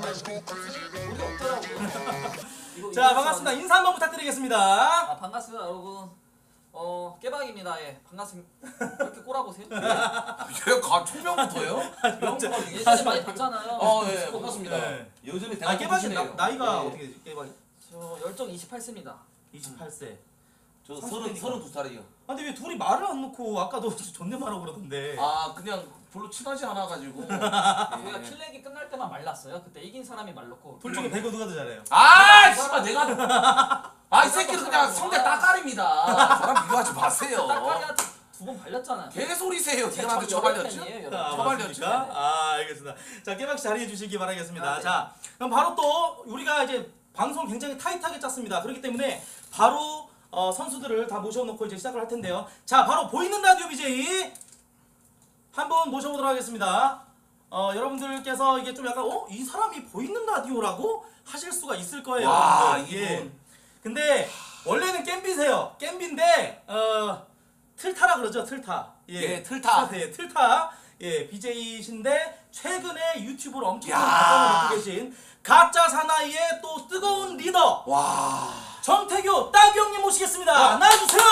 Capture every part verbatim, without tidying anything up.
우리 없더라고. 자 반갑습니다. 인사 한번 부탁드리겠습니다. 아 반갑습니다 여러분. 어 깨박입니다. 예 반갑습니다. 이렇게 꼬라보세요. 얘가 초면부터요? 예전에 많이 봤잖아요. 어 예 반갑습니다. 네. 요즘에 아 깨박이 나, 나이가 예. 어떻게 되지? 깨박이? 저 열정 이십팔 세입니다. 이십팔 세. 저 서른 서른 두 살이요. 아 근데 왜 둘이 말을 안 놓고 아까도 존댓말하고 그러던데. 아 그냥 별로 친하지 않아 가지고. 저희가 킬렉이 끝날 때만 말랐어요. 그때 이긴 사람이 말랐고. 둘 중에 배그 누가 더 잘해요? 아 씨발 내가 아 이 새끼는 그냥 성대 따까리입니다. 저랑 비교하지 마세요. 딱까리한테 두 번 발렸잖아요. 개소리세요. 제 니가 나한테 처발렸지? 팬이에요, 아, 여러분. 처발렸지. 맞습니까? 아 알겠습니다. 자 깨박씨 자리해 주시기 바라겠습니다. 아, 네. 자 그럼 바로 또 우리가 이제 방송 굉장히 타이트하게 짰습니다. 그렇기 때문에 바로 어, 선수들을 다 모셔놓고 이제 시작을 할 텐데요. 자 바로 보이는 라디오 비제이 한 분 모셔보도록 하겠습니다. 어, 여러분들께서 이게 좀 약간 어? 이 사람이 보이는 라디오라고 하실 수가 있을 거예요. 와, 여러분들. 이분. 예. 근데 원래는 겜비세요. 겜비인데 어, 틀타라 그러죠. 틀타. 예, 틀타. 예, 틀타. 예, 비제이신데 최근에 유튜브로 엄청 야. 각광을 받고 계신 가짜 사나이의 또 뜨거운 리더 와. 정태규 따규 형님 모시겠습니다. 나와주세요.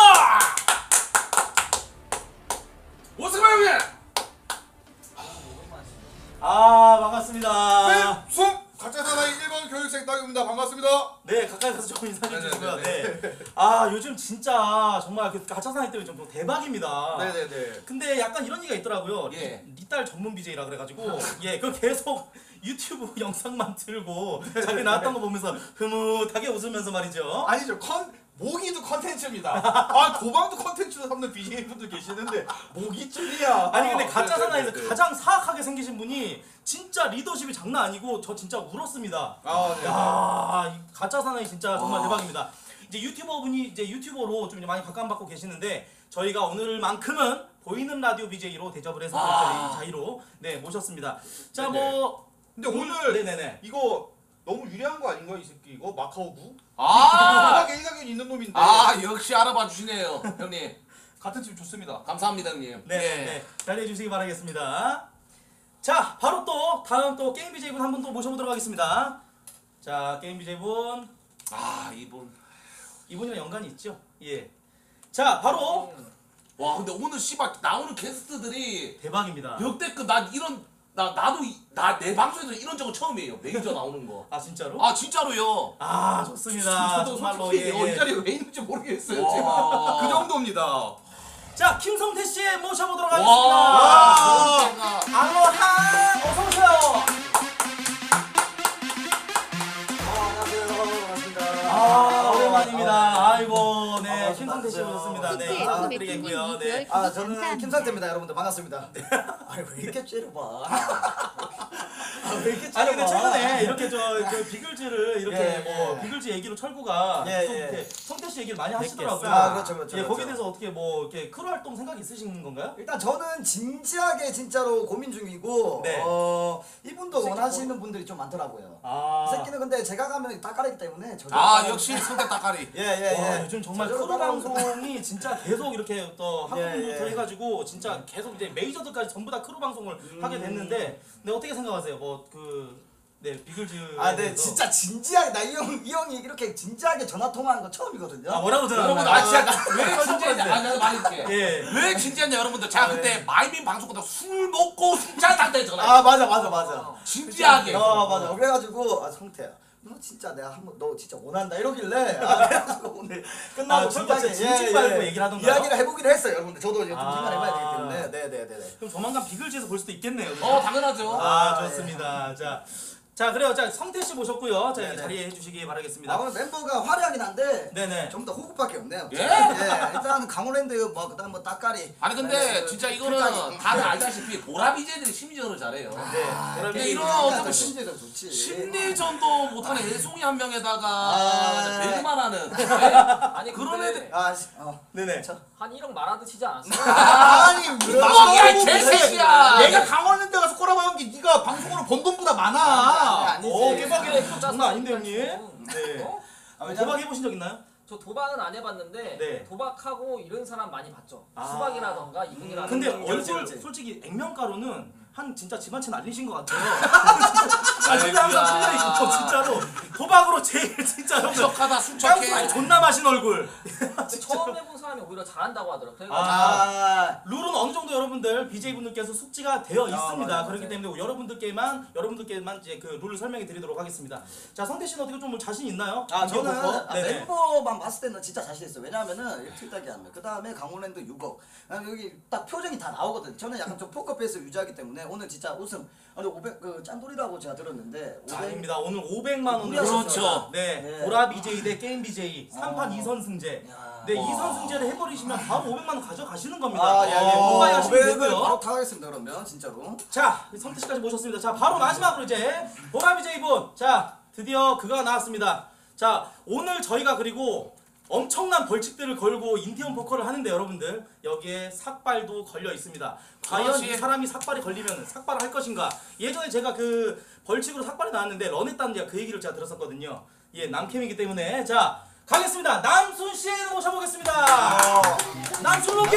오승만 형님. 아 반갑습니다. 네, 수업 가짜 사나이 일 번 교육생 따규입니다. 반갑습니다. 네 가까이 가서 좀 인사 좀 네네네. 주시고요. 네. 아 요즘 진짜 정말 그 가짜 사나이 때문에 좀 대박입니다. 네네네. 근데 약간 이런 얘기가 있더라고요. 예. 니딸 전문 비제이라 그래가지고 예, 그 계속 유튜브 영상만 틀고 자기 나왔던 거 보면서 흐뭇하게 웃으면서 말이죠. 아니죠. 컨 모기도 컨텐츠입니다. 아 도망도 컨텐츠로 삼는 비제이 분들 계시는데 모기쯤이야. 아니 근데 가짜 네, 네, 사나이에서 네, 네. 가장 사악하게 생기신 분이 진짜 리더십이 장난 아니고 저 진짜 울었습니다. 아, 네. 야, 이 가짜 사나이 진짜 정말 아. 대박입니다. 이제 유튜버 분이 이제 유튜버로 좀 이제 많이 각광받고 계시는데 저희가 오늘만큼은 보이는 라디오 비제이로 대접을 해서 아. 저희 자리로 네 모셨습니다. 자 네네. 뭐 근데 오늘 네네네. 이거 너무 유리한 거 아닌가 이 새끼 이거 마카오구? 아. 음악에 일가견이 있는 놈인데. 아 역시 알아봐 주시네요 형님. 같은 팀 좋습니다. 감사합니다 형님. 네, 예. 네 자리해 주시기 바라겠습니다. 자 바로 또 다음 또 게임 비제이 분 한 분 또 모셔보도록 하겠습니다. 자 게임 비제이 분 아 이분. 이분이랑 연관이 있죠? 예. 자 바로 와 근데 오늘 씨발 나오는 게스트들이 대박입니다. 역대급 난 이런 나 나도 나 내 방송에서 이런 적은 처음이에요. 매니저 나오는 거. 아 진짜로? 아 진짜로요. 아 좋습니다. 저도 정말로 솔직히 예, 어, 이 예. 자리에 왜 있는지 모르겠어요. 와. 제가 그 정도입니다. 자 김성태 씨 모셔보도록 와. 하겠습니다. 제가 알로하 어서 오세요. 아 오랜만입니다. 아이고 네 김성태 씨 오셨습니다. 네 인사 부탁드리겠고요. 네. 아 저는 김상태입니다. 여러분들 반갑습니다. 아니 왜 이렇게 째려봐? 아, 왜 이렇게 째려봐? 아니 근데 최근에 이렇게 저 그 비글즈를 이렇게 예, 뭐 예. 비글즈 얘기로 철구가 예, 또 예. 이렇게 성태 씨 얘기를 많이 하시더라고요. 아, 그렇죠, 그렇죠, 예, 그렇죠. 거기에 대해서 어떻게 뭐 이렇게 크루 활동 생각 있으신 건가요? 일단 저는 진지하게 진짜로 고민 중이고 네. 어 이분도 새끼 원하시는 분들이 좀 많더라고요. 아. 이 새끼는 근데 제가 가면 따까리기 때문에 저도 아 따라가면- 역시 성대 따까리. 예예예. 와, 요즘 정말 저절로 크루 따라오고. 방송이 진짜 계속 이렇게 또 한국부터 예, 예. 해가지고 진짜 계속 이제 메이저들까지 전부 다 크루 방송을 음. 하게 됐는데, 근데 어떻게 생각하세요? 뭐 그 네 비글즈. 아, 네, 진짜 진지하게 나 이 형 이 형이 이렇게 진지하게 전화 통화하는 거 처음이거든요. 아 뭐라고 들었나요? 여러분 아 진짜 아, 왜 진지했냐? 아 내가 말해줄게. 예. 왜 진지했냐 여러분들. 제가 그때 마이민 방송 보다 술 먹고 술 취한 상태에 전화했어. 아 맞아 맞아 맞아. 진지하게. 어 맞아. 그래가지고 아 성태야. 너 진짜 내가 한번 너 진짜 원한다 이러길래 아 그래가지고 오늘 끝나고 아, 철거 진짜 진지 말고 얘기를 하던가요? 이야기를 해보기로 했어요 여러분들. 저도 이제 좀 아. 생각을 해봐야 되기 때문에 네네네네. 그럼 조만간 비글즈에서 볼 수도 있겠네요. 그죠? 어 당연하죠. 아, 아, 좋습니다. 자, 자 그래요. 자 성태 씨 모셨고요. 자 네네. 자리해 해주시기 바라겠습니다. 아 오늘 멤버가 화려하긴 한데 네네. 좀 더 호흡밖에 없네요. 예? 예 일단 강호랜드 뭐 그다음 뭐 따까리. 아니 근데 네, 진짜 그 이거는 풀까지. 다들 알다시피 보라 비제들이 심리전을 잘해요. 네. 아, 근데 이런 또 어떤 시- 심리전 좋지. 심리전도 못하는 애송이 한 명에다가 아. 배그만 하는 네? 아니 그런 근데 애들 아 시- 어. 네네. 한 일억 말아도 치지 않았어요? 아니 뚜벅이야 이 개새끼야. 내가 강원랜드 가서 꼬라박은 게 네가 방송으로 번 돈보다 많아. 아니지. 오 깨박이 그래, 장난 아닌데 형님. 좀. 네. 어? 아, 왜냐면- 도박 해보신 적 있나요? 저 도박은 안 해봤는데 네. 도박하고 이런 사람 많이 봤죠. 아. 수박이라던가 이분이라던가. 근데 음, 그렇지, 얼굴 그렇지. 솔직히 액면가로는 한 진짜 집안채 날리신 것 같아요. 아 근데 항상 틀려 있고 진짜로 도박으로 제일 진짜 형 순척하다 깡소리 순척해. 존나 마신 얼굴. 처음 해본 사람이 오히려 잘한다고 하더라고요. 그래서 아, 룰은 어느 정도 여러분들 비제이분들께서 숙지가 되어 아, 있습니다. 맞아요, 그렇기 맞아요. 때문에 여러분들께만 여러분들께만 이제 그 룰을 설명해 드리도록 하겠습니다. 자 성태 씨는 어떻게 좀 자신 있나요? 아 이겨 저는 놓고? 아, 네네. 멤버만 봤을 때는 진짜 자신 있어요. 왜냐하면은 일til딱이 하면 그 다음에 강원랜드 육억. 아, 여기 딱 표정이 다 나오거든. 저는 약간 좀 포커페이스 유지하기 때문에 오늘 진짜 우승. 아니 오백 그 짠돌이라고 제가 들었는데 자, 오백 아닙니다. 오늘 오백만 원으로 그렇죠. 네, 네. 보라 비제이 대 게임 비제이 삼 판 이 선 승제. 야. 네, 와. 이 선 승제를 해버리시면 바로 오백만 원 가져가시는 겁니다. 아, 예, 예. 뭔가 하시면 오백을 바로 되고요. 타가겠습니다. 그러면 진짜로. 자, 성태 씨까지 모셨습니다. 자, 바로 마지막으로 이제 보라 비제이 분. 자, 드디어 그가 나왔습니다. 자, 오늘 저희가 그리고 엄청난 벌칙들을 걸고 인디언 포커를 하는데 여러분들 여기에 삭발도 걸려 있습니다. 과연 그렇지. 이 사람이 삭발이 걸리면 삭발을 할 것인가? 예전에 제가 그 벌칙으로 삭발이 나왔는데 런했다는 제가 그 얘기를 제가 들었었거든요. 예, 남캠이기 때문에 자 가겠습니다. 남순 씨 모셔보겠습니다. 남순 로게.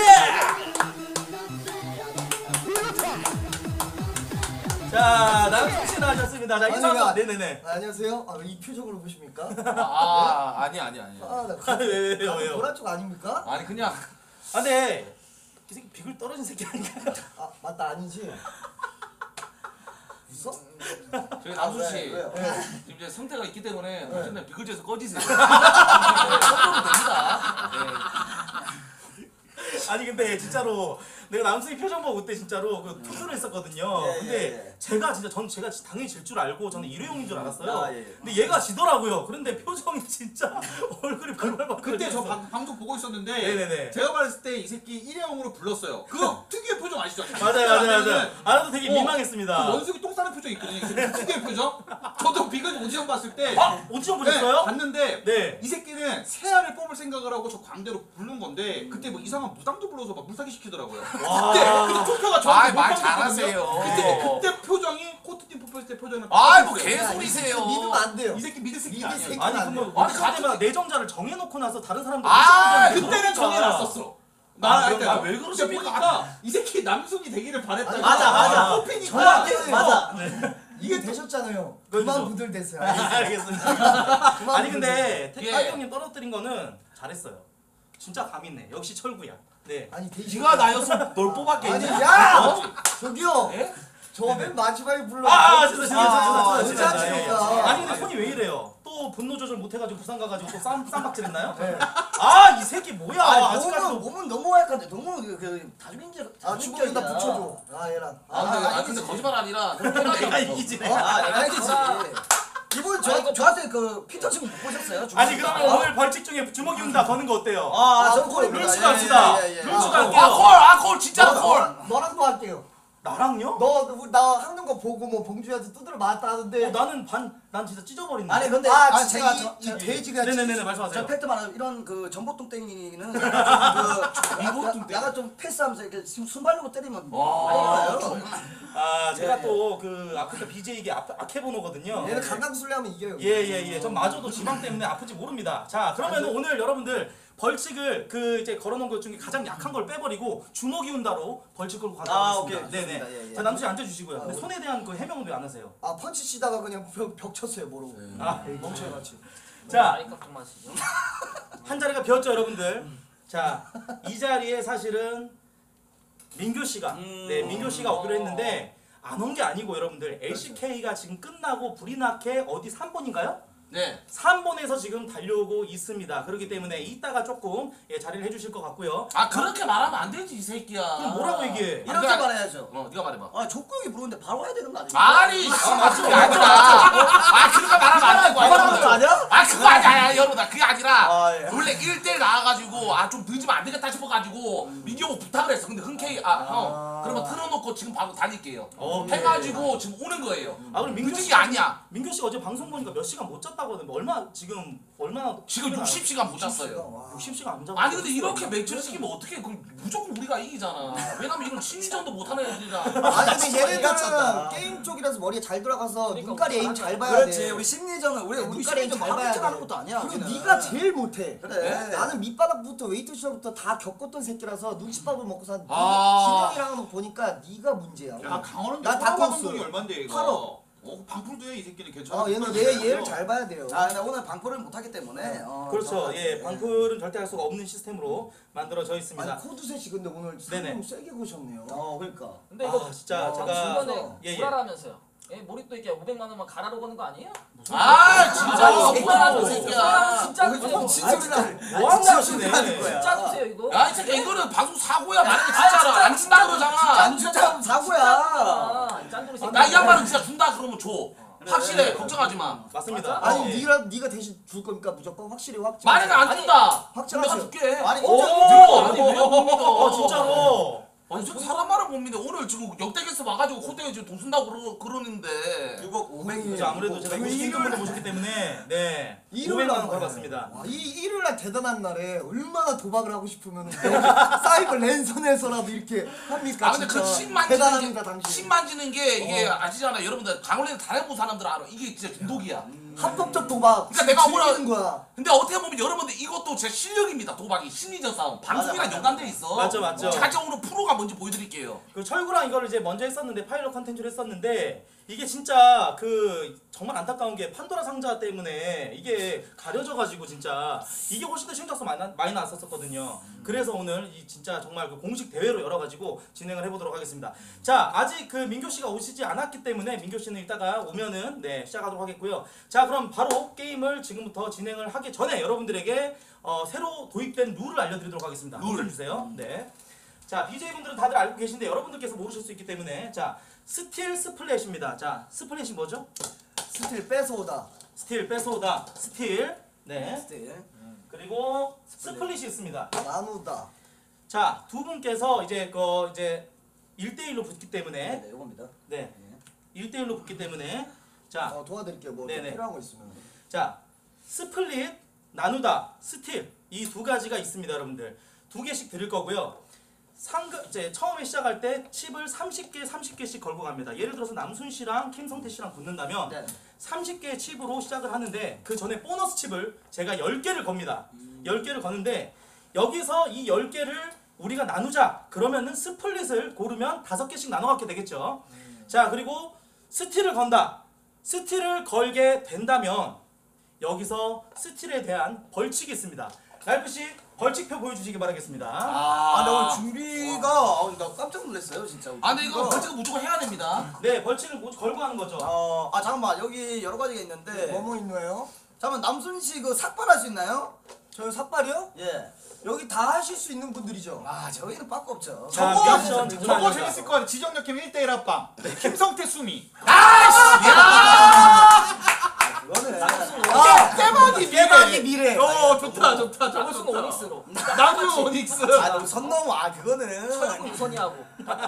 자, 남순 씨 나와주셨습니다. 자, 인사 한번. 네네네. 아, 안녕하세요. 아, 이 표정으로 보십니까? 아 아니 아니 아니. 아, 나 아, 왜요, 왜요, 왜요? 보라 쪽 아닙니까? 아니 그냥 아, 근데 이 새끼 비글 떨어진 새끼 아닌가요? 아, 맞다 아니지. 웃어? 저희 남순 씨 왜요? 지금 이제 상태가 있기 때문에 당신은 비글즈에서 꺼지세요. 네, 섞어도 됩니다. 아니 근데 진짜로 내가 남순이 표정 보고 그때 진짜로 그 투표를 했었거든요. 예, 근데 예, 예. 제가 진짜 전 제가 당연히 질 줄 알고 저는 일회용인 줄 알았어요. 아, 예, 예. 근데 얘가 지더라고요. 그런데 표정이 진짜 얼굴이 발발발. 그때 저 방, 방송 보고 있었는데 네네네. 제가 봤을 때 이 새끼 일회용으로 불렀어요. 그 특유의 표정 아시죠? 맞아요, 맞아요, 맞아요. 알아도 되게 어, 민망했습니다. 그 원숭이 똥 싸는 표정 있거든요. 이 새끼 특유의 표정. 저도 비글 오디션 봤을 때 아, 오디션 네, 보셨어요? 봤는데 네. 이 새끼는 새알을 뽑을 생각을 하고 저 광대로 부른 건데 그때 뭐 이상한 무당도 불러서 막 물사기 시키더라고요. 와. 그때 그때 투표가 저한테 아이, 말 못받았거든요. 잘하세요. 그때 그때 표정이 코트팀 뽑혔을 때 표정이 아이 뭐 똑같았어요. 개소리세요. 믿으면 안 돼요. 이 새끼 믿을 새끼 믿을 아니에요. 새끼 아니 안 그러면 돼요. 오디션 때마다 내정자를 정해놓고 나서 다른 사람들 아, 오디션 그때는 때마다 정해놨었어. 아, 나 그럼- 할 아, 때 왜 근데 그러십니까? 보니까 이 새끼 남순이 되기를 바랬다. 맞아, 맞아. 뽑히니까 정확히 맞아. 이게 되셨잖아요. 그렇죠. 그만 부들대세요. 알겠습니다. 그만 아니 근데 예. 태탁이 형님 떨어뜨린 거는 잘했어요. 진짜 감 있네. 역시 철구야. 네. 아니 대신 네가 나였으면 널 뽑았겠냐? 아니 야! 저기요. 예? 저 맨 마지막에 불러. 아, 진짜 진짜 아, 진짜 진짜 진짜. 진짜 예, 예. 진짜. 아니 근데 손이 왜 이래요? 또 분노 조절 못 해가지고 부산 가가지고 또 쌈 쌈박질했나요? 네. 아, 이 새끼 뭐야? 아니, 아직까지도 몸은 몸은 너무 약한데 너무 그, 그 다중인지 아 주먹에다 붙여줘. 아 얘랑. 아 근데 아 근데 거짓말 아니라 편하게 내가 이기지. 어? 아, 내가 이기지. 아. 이분 저 저한테 그 피터 지금 못 보셨어요? 아니 그러면 오늘 벌칙 중에 주먹이 운다 거는 거 어때요? 아, 아, 저 콜. 콜입니다. 룰치도 합시다. 예, 예, 예. 룰치도 아, 할게요. 아콜아콜 진짜로 콜. 너- 너랑도 할게요. 나랑요? 너 우리 나 하는 거 보고 뭐 봉주한테 두드려 맞았다 하는데. 어, 나는 반 난 진짜 찢어버린다. 아니 근데 아 아니, 진짜 제가 이, 저, 이 저, 돼지가. 네네네네 저 말씀하세요. 팩트 말하 이런 그 전복뚱땡이는 그 약간 좀 패스하면서 이렇게 숨- 순발력으로 때리면 와. 많이 가요. 아 제가 예, 또 그 아프리카 비제이계 아, 아케보노거든요. 얘는 강강술래하면 이겨요. 예예예. 전 마저도 지방 때문에 아프지 모릅니다. 자 그러면 오늘 여러분들 벌칙을 그 이제 걸어놓은 것 중에 가장 약한 걸 빼버리고 주먹이 운다로 벌칙 걸고 아, 가져가겠습니다. 오케이. 네네. 좋습니다. 예, 예. 자 남수 씨 앉아주시고요. 근데 아, 손에 대한 그 해명은 왜 안 하세요? 아 펀치 치다가 그냥 벽, 벽 쳤어요 모르고. 아, 멍청이같이. 자. 아이가 좀 마시죠. 한 자리가 비었죠 여러분들. 자 이 자리에 사실은 민교 씨가 음. 네 민교 씨가 오기로 했는데 안 온 게 아니고 여러분들 엘씨케이가 지금 끝나고 불이 나게 어디 삼 번인가요? 네. 삼 번에서 지금 달려오고 있습니다. 그렇기 때문에 이따가 조금 예, 자리를 해주실 것 같고요. 아 그렇게 말하면 안 되지 이 새끼야. 그럼 뭐라고 얘기해? 아, 이렇게 그래. 말해야죠. 어 네가 말해봐. 아 족구 형이 부르는데 바로 와야 되는 거 아닙니까? 아니 씨 그게 아니라 아 그렇게 말하면 안 되고 말하는 거 아니 아니야? 아 그거 아니야 아니야, 여러분 그게 아니라 아, 예. 원래 일 대 일 나와가지고 아 좀 늦으면 안 되겠다 싶어가지고 민규 부탁을 했어. 근데 흔쾌히 아형 그러면 틀어놓고 지금 바로 다닐게요. 오케이. 해가지고 지금 오는 거예요. 아 그럼 민교 늦은 씨 게 아니야. 민교 씨 어제 방송 보니까 몇 시간 못 잤다고 하는데 얼마 지금 얼마나 지금 육십 시간 못 잤어요. 와. 육십 시간 안 자고 아니 근데 이렇게 매치를 시키면 어떻게 그럼 무조건 우리가 이기잖아. 왜냐면 이건 심리전도 못하는 애들이라. 아니 근데 머리가 찼다. 얘네들은 게임 쪽이라서 머리에 잘 돌아가서 그러니까 눈깔이 에임 잘 봐야 그렇지. 돼. 우리 심리전은 우리 우리 눈깔이 에임 심리전 잘 막 봐야 획득하는 돼. 것도 아니야. 그리고 우리는. 네가 제일 못해. 그래. 나는 밑바닥부터 웨이트 시절부터 다 겪었던 새끼라서 눈치밥을 먹고 산 아. 진영이랑 보니까 네가 문제야. 야 강원은 나 나 다 다 컸어. 돈이 얼마인데 이거? 팔억. 어 방풀도 해 이 새끼는 괜찮아. 아 얘는 얘 얘를 잘 봐야 돼요. 아 근데 오늘 방풀을 못하기 때문에 어, 그렇죠. 저- 예, 네. 방풀은 절대 할 수가 없는 시스템으로 만들어져 있습니다. 아니 코드셋이 근데 오늘 네네. 상금 세게 고셨네요. 어 그러니까 근데 이거 아, 진짜 어, 제가 중간에 예, 예. 불알하면서요. 예, 몰입도 있게 오백만 원만 갈아로 거는 거 아니에요? 아 진짜 아, 뭐야 저 아, 새끼야. 진짜 어, 주세요. 진짜 뭐하는 하는 하시네. 거야. 진짜 주세요 이거. 야 이 새끼 이거는 방송 사고야. 만약에 진짜로 안 준다 그러잖아. 안 진짜 사고야. 아, 짠돌이 새끼. 나 이 양반은 진짜 준다 그러면 줘. 확실해. 걱정하지 마. 맞습니다. 맞아? 아니 예. 네가 네가 대신 줄 거니까 무조건 확실히 확정. 만약에 안 준다. 확정하세요. 내가 줄게. 아니 오! 인정. 아니 왜 못 믿어? 어, 진짜로. 아니 저 사람 말을 못 믿어. 오늘 지금 역대에서 와가지고 호텔에 지금 돈 쓴다고 그러, 그러는데. 육억 오백. 이제 아무래도 제가 그 고시킨 분을 일요일- 모셨기 때문에 네. 일요일 오백만 날 원 걸었습니다. 와, 이 일요일 날 대단한 날에 얼마나 도박을 하고 싶으면 사이버 랜선에서라도 이렇게 합니까? 아 근데 그 진짜 침 만지는 대단합니다 게, 당신. 침 만지는 게 이게 어. 아시잖아요. 여러분들 강원랜드 다해본 사람들 알아. 이게 진짜 중독이야. 합법적 도박. 그러니까 내가 즐기는 뭐라- 거야. 근데 어떻게 보면 여러분들 이것도 제 실력입니다. 도박이 심리적 싸움. 방송이랑 맞아. 연관돼 있어. 맞죠, 맞죠. 제가 오늘 프로가 뭔지 보여드릴게요. 그 철구랑 이거를 이제 먼저 했었는데 파일럿 컨텐츠를 했었는데 이게 진짜 그 정말 안타까운 게 판도라 상자 때문에 이게 가려져 가지고 진짜 이게 훨씬 더 신경써 많이, 나- 많이 나왔었거든요. 그래서 오늘 이 진짜 정말 그 공식 대회로 열어 가지고 진행을 해보도록 하겠습니다. 자 아직 그 민교 씨가 오시지 않았기 때문에 민교 씨는 이따가 오면은 네 시작하도록 하겠고요. 자 그럼 바로 게임을 지금부터 진행을 하기 전에 여러분들에게 어, 새로 도입된 룰을 알려드리도록 하겠습니다. 룰. 주세요. 네. 자 비제이분들은 다들 알고 계신데 여러분들께서 모르실 수 있기 때문에 자 스틸 스플래시입니다. 자 스플래시 뭐죠? 스틸 뺏어오다. 스틸 뺏어오다 스틸 네 스틸. 그리고 스플릿이 있습니다. 나누다. 자 두 분께서 이제 그 이제 일 대 일로 붙기 때문에 네, 이겁니다. 네 일 대 일로 붙기 때문에 자 어, 도와드릴게요. 뭐 네네. 필요한 거 있으면. 자 스플릿 나누다 스틸 이 두 가지가 있습니다. 여러분들 두 개씩 드릴 거고요. 상금 이제 처음에 시작할 때 칩을 삼십 개 삼십 개씩 걸고 갑니다. 예를 들어서 남순 씨랑 김성태 씨랑 붙는다면 네. 삼십 개의 칩으로 시작을 하는데 그 전에 보너스 칩을 제가 열 개를 겁니다. 열 개를 거는데 여기서 이 열 개를 우리가 나누자 그러면은 스플릿을 고르면 다섯 개씩 나눠 갖게 되겠죠. 자 그리고 스틸을 건다. 스틸을 걸게 된다면 여기서 스틸에 대한 벌칙이 있습니다. 랄프 씨 벌칙표 보여주시기 바라겠습니다. 아, 아, 나 오늘 준비가 아, 나 깜짝 놀랐어요, 진짜. 아 근데 이거 벌칙은 무조건 해야 됩니다. 네 벌칙을 뭐 걸고 하는 거죠. 어, 아 잠깐만 여기 여러 가지가 있는데. 뭐뭐 있나요? 잠깐만 남순 씨 그 삭발할 수 있나요? 저희 삭발이요? 예. 여기 다 하실 수 있는 분들이죠. 아 저희는 빠꾸 없죠. 자, 저거 미션 저거 장난 재밌을 것 같아. 지정력 캠 일 대 일 합방. 김성태 수미. 아이씨, 야! 그거는 아, 깨박이 깨박이 미래. 어 좋다 좋다 저거 우승 좋다. 오닉스로. 나도 오닉스. 아, 너무 선 넘어. 아 그거는. 서영구 유선이하고.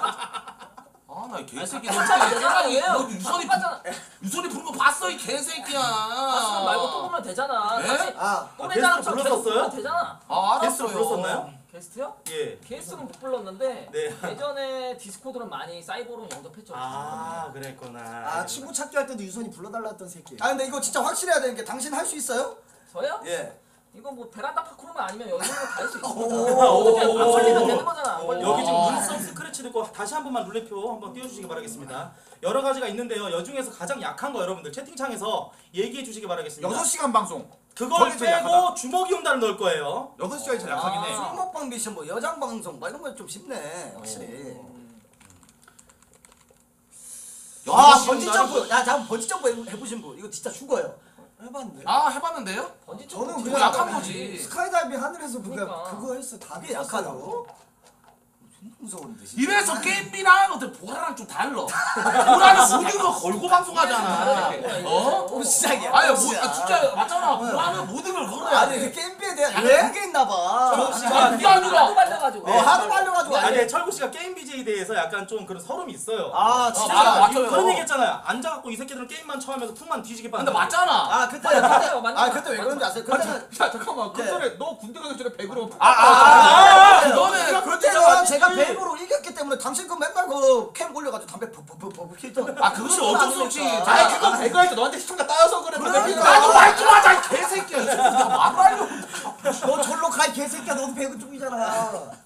아나 개새끼. 아, 너 괜찮아, 진짜 괜찮아, 깨박이 왜요? 너 유선이 똑같잖아. 유선이 부른 거 봤어 이 개새끼야. 가수는 말고 또 보면 되잖아. 네? 같이 아, 또래자랑 게스트 좀 계속 불렀었어요? 보면 되잖아. 아 게스트 알았어요. 불렀었나요? 게스트요? 예. 게스트는 못 불렀는데 네. 예전에 디스코드는 많이 사이버로 영접했죠. 아 그랬구나. 아 친구 찾기 할 때도 유선이 불러달라 했던 새끼. 아 근데 이거 진짜 확실해야 되는 게 당신 할 수 있어요? 저요? 예. 이거 뭐 베란다 파크로만 아니면 여기 있는 거다 할 수 있어. 오. 어떻게 안 걸리면 되는 거잖아. 안 걸리면. 여기 지금 어. 눈썹 스크래치도 있고 다시 한 번만 룰렛표 한번 띄워주시기 바라겠습니다. 여러 가지가 있는데요. 여 중에서 가장 약한 거 여러분들 채팅창에서 얘기해 주시기 바라겠습니다. 여섯 시간 방송. 그걸 거기 제일 빼고 약하다. 주먹이 온다를 넣을 거예요. 여섯 시간이 제일 약하긴 해. 아. 술 먹방 미션 뭐 여장 방송 뭐 이런 거 좀 쉽네 확실히. 아 번지 점프. 야 잠깐 번지 점프 해- 해보신 분 이거 진짜 죽어요. 해봤는데. 아 해봤는데요? 번지 저는 점프 그냥 약한 진짜 거지. 스카이다이빙 하늘에서 그거 그러니까. 그거 했어. 다 그게 했었어요. 약하다고? 존나 무서운데 진짜. 이래서 게임이랑 어때 보라랑 좀 달라. 보라는 모든 거 걸고 방송하잖아. 어? 또 시작이야. 아니 또 뭐 시작. 아, 진짜 맞잖아. 보라는 모든 걸 걸어야 아니 그 돼. 게임비에 대한 약간 왜? 그게 있나봐. 저- 아 그게 아니라 하도 발려가지고. 어 하도 말려가지고 아니 아니. 철구 씨가 게임 비제이에 대해서 약간 좀 그런 서름이 있어요. 아 아, 진짜. 맞아, 맞아요. 그런 얘기 했잖아요. 앉아갖고 이 새끼들은 게임만 처하면서 풍만 뒤지게 근데 빠는데. 맞잖아. 아 그때 맞아요, 그때 맞아요. 아 그때 왜 그런지 아세요? 그때는 야 잠깐만. 그 네. 전에 너 군대 가기 전에 백으로. 아, 아, 아, 그거는 그때는 제가 벨브로 이겼기 때문에 당신 그 맨날 그 캠 올려가지고 담배 푹푹푹푹 피던. 아 그것이 어쩔 수 없이. 아니 그거 배그할 때 너한테 시청자 따여서 그래. 그러니까. 나도 말 좀 하자 이 개새끼야. 내가 말을 하려고. 너 절로 가 이 개새끼야. 너도 배구 쪽이잖아.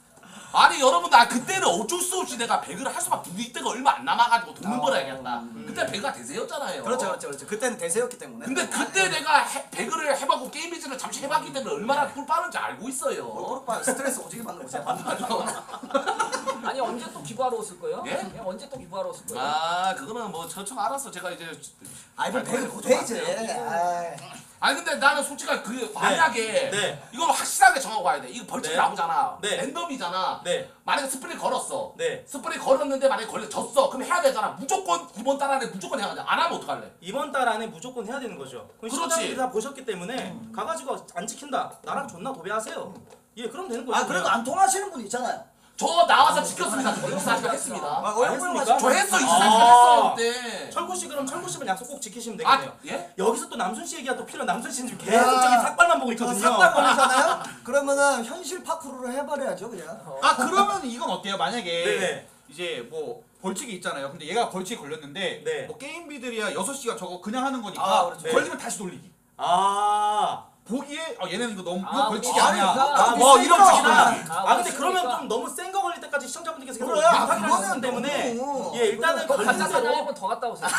아니 여러분 나 그때는 어쩔 수 없이 내가 배그를 할 수밖에 우리 때가 얼마 안 남아가지고 돈을 어, 벌어야겠다. 음. 그때 배그가 대세였잖아요. 그렇죠 그렇죠 그렇죠. 그때는 대세였기 때문에. 근데 그때 내가 해, 배그를 해봤고 게임비즈를 잠시 해봤기 때문에 얼마나 꿀 빠는지 알고 있어요. 오빠 스트레스 오지게 받는 거 제가 아니 언제 또 기부하러 오실 거예요? 예? 예, 언제 또 기부하러 오실 거예요? 아 그거는 뭐 저쪽 알아서 제가 이제 아이 뭐 배그 좀 못해이지. 하세요. 아니 근데 나는 솔직히 그 만약에 네. 이걸 확실하게 정하고 가야 돼. 이거 벌칙 네. 나오잖아. 네. 랜덤이잖아. 네. 만약에 스프링 걸었어. 네. 스프링 걸었는데 만약에 걸려 졌어. 그럼 해야 되잖아. 무조건 이번 달 안에 무조건 해야 돼. 안 하면 어떡할래? 이번 달 안에 무조건 해야 되는 거죠. 그럼 그렇지. 시청자분들이 다 보셨기 때문에 가가지고 안 지킨다. 나랑 존나 도배하세요. 예, 그럼 되는 거죠. 아 그래도 안 통하시는 분 있잖아요. 저 나와서 지켰습니다. 이십사 시간 했습니다. 아, 아, 했습니까? 저 했어. 이십사 아. 시간 했어 그때. 철구 씨 그럼 철구 씨만 약속 꼭 지키시면 아 되겠네요. 예? 여기서 또 남순 씨 얘기가 또 필요한 남순 씨는 지금 계속 저기 삭발만 보고 저 있거든요. 삭발 걸리잖아요? 그러면은 현실 파쿠르를 해버려야죠 그냥. 아 그러면 이건 어때요? 만약에 네네. 이제 뭐 벌칙이 있잖아요. 근데 얘가 벌칙이 걸렸는데 네. 뭐 게임비들이야 여섯 시간 저거 그냥 하는 거니까 아, 그렇죠. 걸리면 다시 돌리기. 아. 보기에 아 얘네는 이거 너무 아, 이거 벌칙이 뭐, 아니야. 그러니까. 아, 뭐 이런 있으니까. 식이구나. 아, 아, 근데 있으니까. 그러면 좀 너무 센 거 걸릴 때까지 시청자분들께서 계속 그래, 확인을 그거는 하시기 때문에 너무. 예, 일단은 그 가짜 걸린 사냥 대로 한번 더 갔다 오세요.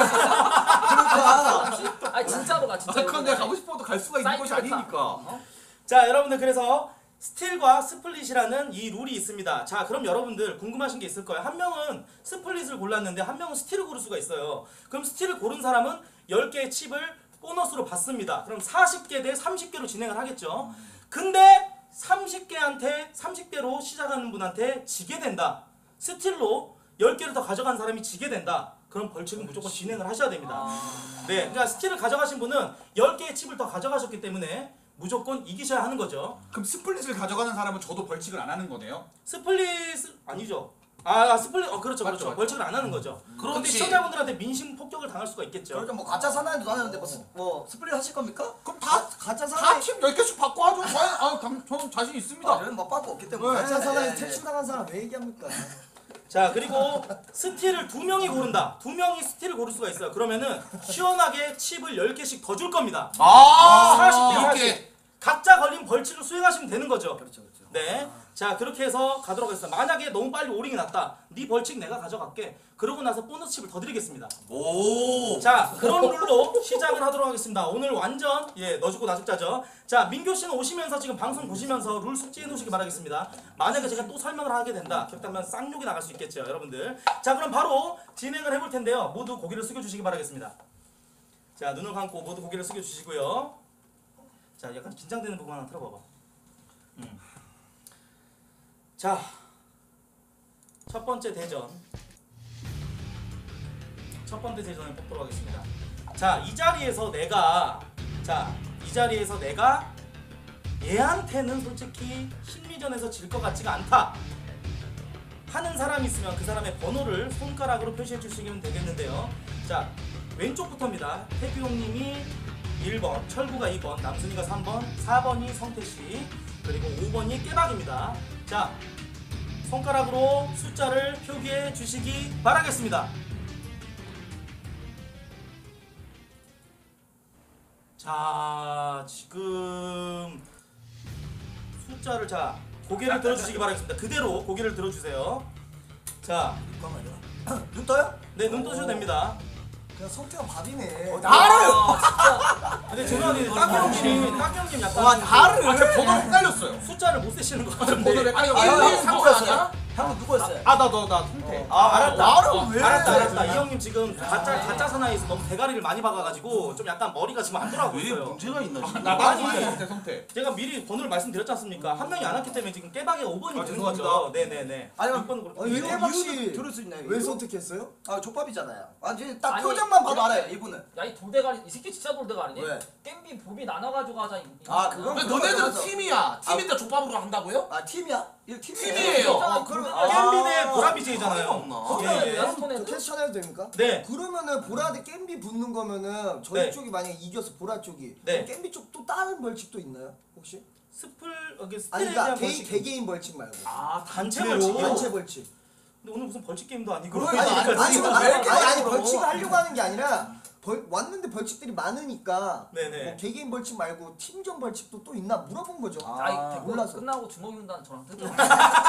그러니까 아니 진짜로 가 아, 진짜로. 그건 내가 가고 싶어도 갈 수가 있는 것이 사이트를 타. 아니니까. 어? 자, 여러분들 그래서 스틸과 스플릿이라는 이 룰이 있습니다. 자, 그럼 여러분들 궁금하신 게 있을 거예요. 한 명은 스플릿을 골랐는데 한 명은 스틸을 고를 수가 있어요. 그럼 스틸을 고른 사람은 열 개의 칩을 보너스로 받습니다. 그럼 사십 개 대 삼십 개로 진행을 하겠죠. 근데 삼십 개한테 삼십 개로 시작하는 분한테 지게 된다. 스틸로 열 개를 더 가져간 사람이 지게 된다. 그럼 벌칙은 무조건 진행을 하셔야 됩니다. 네, 그러니까 스틸을 가져가신 분은 열 개의 칩을 더 가져가셨기 때문에 무조건 이기셔야 하는 거죠. 그럼 스플릿을 가져가는 사람은 저도 벌칙을 안 하는 거네요. 스플릿 아니죠. 아, 스플릿 어 그렇죠, 맞죠, 그렇죠. 맞죠. 벌칙을 안 하는 거죠. 그렇지. 근데 시청자분들한테 민심 폭격을 당할 수가 있겠죠. 그렇죠. 뭐 가짜 사나이도 나는데 뭐, 스- 뭐 스플릿 하실 겁니까? 그럼 다 가짜 다 사나이 팀 열 개씩 바꿔 하죠. 저- 아, 감- 저는 자신 있습니다. 아, 저는 뭐 빠꾸 없기 때문에. 가짜 사나이 예, 예. 퇴출당한 사람 왜 얘기합니까? 자, 그리고 스틸을 두 명이 고른다. 두 명이 스틸을 고를 수가 있어요. 그러면은 시원하게 칩을 열 개씩 더 줄 겁니다. 아 사십 대 이렇게 사십. 각자 걸린 벌칙을 수행하시면 되는 거죠. 그렇죠 그렇죠. 네. 자, 그렇게 해서 가도록 하겠습니다. 만약에 너무 빨리 오링이 났다. 네 벌칙 내가 가져갈게. 그러고 나서 보너스 칩을 더 드리겠습니다. 오. 자, 그런 룰로 시작을 하도록 하겠습니다. 오늘 완전 예, 너 죽고 나 죽자죠. 자, 민교 씨는 오시면서 지금 방송 보시면서 룰 숙지해 놓으시기 바라겠습니다. 만약에 제가 또 설명을 하게 된다. 그렇다면 쌍욕이 나갈 수 있겠죠, 여러분들. 자, 그럼 바로 진행을 해볼 텐데요. 모두 고개를 숙여 주시기 바라겠습니다. 자, 눈을 감고 모두 고개를 숙여 주시고요. 자, 약간 긴장되는 부분 하나 틀어봐봐. 음. 자, 첫 번째 대전. 첫 번째 대전을 뽑도록 하겠습니다. 자, 이 자리에서 내가 자, 이 자리에서 내가 얘한테는 솔직히 심리전에서 질 것 같지가 않다 하는 사람이 있으면 그 사람의 번호를 손가락으로 표시해 주시면 되겠는데요. 자, 왼쪽부터입니다. 태규 형님이 일 번, 철구가 이 번, 남순이가 삼 번, 사 번이 성태씨, 그리고 오 번이 깨박입니다. 자, 손가락으로 숫자를 표기해 주시기 바라겠습니다. 자, 지금 숫자를 자 고개를 들어주시기 바라겠습니다. 그대로 고개를 들어주세요. 자, 잠깐만요. 눈 떠요? 네, 눈 뜨셔도 됩니다. 그냥 성태가 밥이네. 나를. 근데 죄송한데 따기 형님이 따기 형님 약간 와 나를. 아, 제 번호 헷갈렸어요. 숫자를 못 세시는 것 같은데. 번호를 아니 아, 일, 형 일, 삼, 사 누구였어요? 아니야? 형은 누구였어요? 아, 나 너 나 성태. 아, 알았다. 나를 어, 왜? 알았다, 알았다. 이 형님 지금 가짜 가짜 사나이에서 너무 대가리를 많이 박아가지고 좀 약간 머리가 지금 안 돌아가고 왜 있어요. 문제가 있나 지금? 나 나 아니. 성태 성태 성태. 제가 미리 번호를 말씀드렸지 않습니까? 한 명이 안 왔기 때문에 지금 깨박이 오 번이 아, 되는 죄송합니다. 거죠. 네네네. 아니, 육 번은 그렇고. 어, 이거 깨박 씨 이유도 들을 수 있나요? 왜 이유? 선택했어요? 아 족밥이잖아요. 아 지금 딱 아니, 표정만 봐도 그렇게- 알아요 이분은. 야 이 돌대가리 이 새끼 진짜 돌대가리니? 왜? 겜비 보비 나눠가지고 하자. 이- 아, 이- 그건 왜 그건 너네들은 맞아. 팀이야. 팀인데 족밥으로 한다고요? 아 팀이야? 이거 팀이에요. 팀이에요. 아, 그럼 아, 겜비 대 아, 보라비제이잖아요. 없나? 예, 예. 야, 저 스톤헤드? 캐스천 해도 됩니까? 네. 그러면은 보라 대 겜비 붙는 거면은 저희 네. 쪽이 만약에 이겨서 보라 쪽이 네. 그럼 겜비 쪽 또 다른 벌칙도 있나요? 혹시? 스플 어, 그 아니 스틸에 그러니까 대한 개, 벌칙. 개개인 벌칙 말고 아, 단체 단체로? 벌칙이요? 단체 벌칙. 근데 오늘 무슨 벌칙 게임도 아니고. 아니 아니 그러니까 아니 지금- 아니, 아니, 아니 뭐. 벌칙을 하려고 하는 게 아니라 벌, 왔는데 벌칙들이 많으니까 네네. 뭐 개개인 벌칙 말고 팀전 벌칙도 또 있나 물어본 거죠. 아, 아이 대본 몰라서. 끝나고 주먹 윤단 저랑 뜨죠.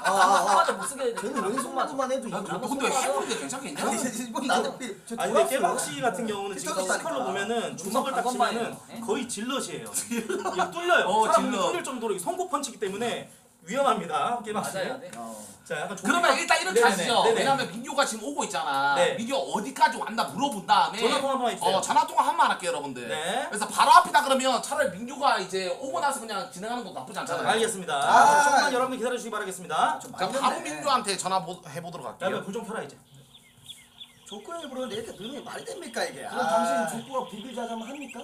아, 아, 손맞아 못 쓰게 돼. 쟤는 왼손으로만 해도 야, 이거. 너 근데 해보는데 괜찮겠냐? 이번 나도 피. 아니 근데 깨박씨 같은 경우는 지금 피터기 피지컬로 있다니까. 보면은 주먹을 딱 방금 치면은 봐요. 거의 질럿이에요. 이게 뚫려요. 어, 사람 몸이 질럿. 뚫릴 정도로 손목 펀치기 때문에 위험합니다. 깨박씨. 맞아야 돼. 자 약간 그러면 조기가- 일단 이렇게 네네네, 하시죠. 네네. 왜냐면 민규가 지금 오고 있잖아. 네. 민규 어디까지 왔나 물어본 다음에 전화 통화 한번 해주세요. 어, 전화 통화 한 번 할게요, 여러분들. 네. 그래서 바로 앞이다 그러면 차라리 민규가 이제 오고 나서 그냥 진행하는 것도 나쁘지 않잖아요. 알겠습니다. 아, 조금만 여러분들 기다려주시기 바라겠습니다. 좀 자, 많이 바로 됐네. 민규한테 전화 보, 해보도록 야, 할게요. 불 좀 켜라 이제. 조커 형이 부르는데 이렇게 느는 게 말이 됩니까 이게? 그럼 아. 당신 족보가 비빌자자면 합니까?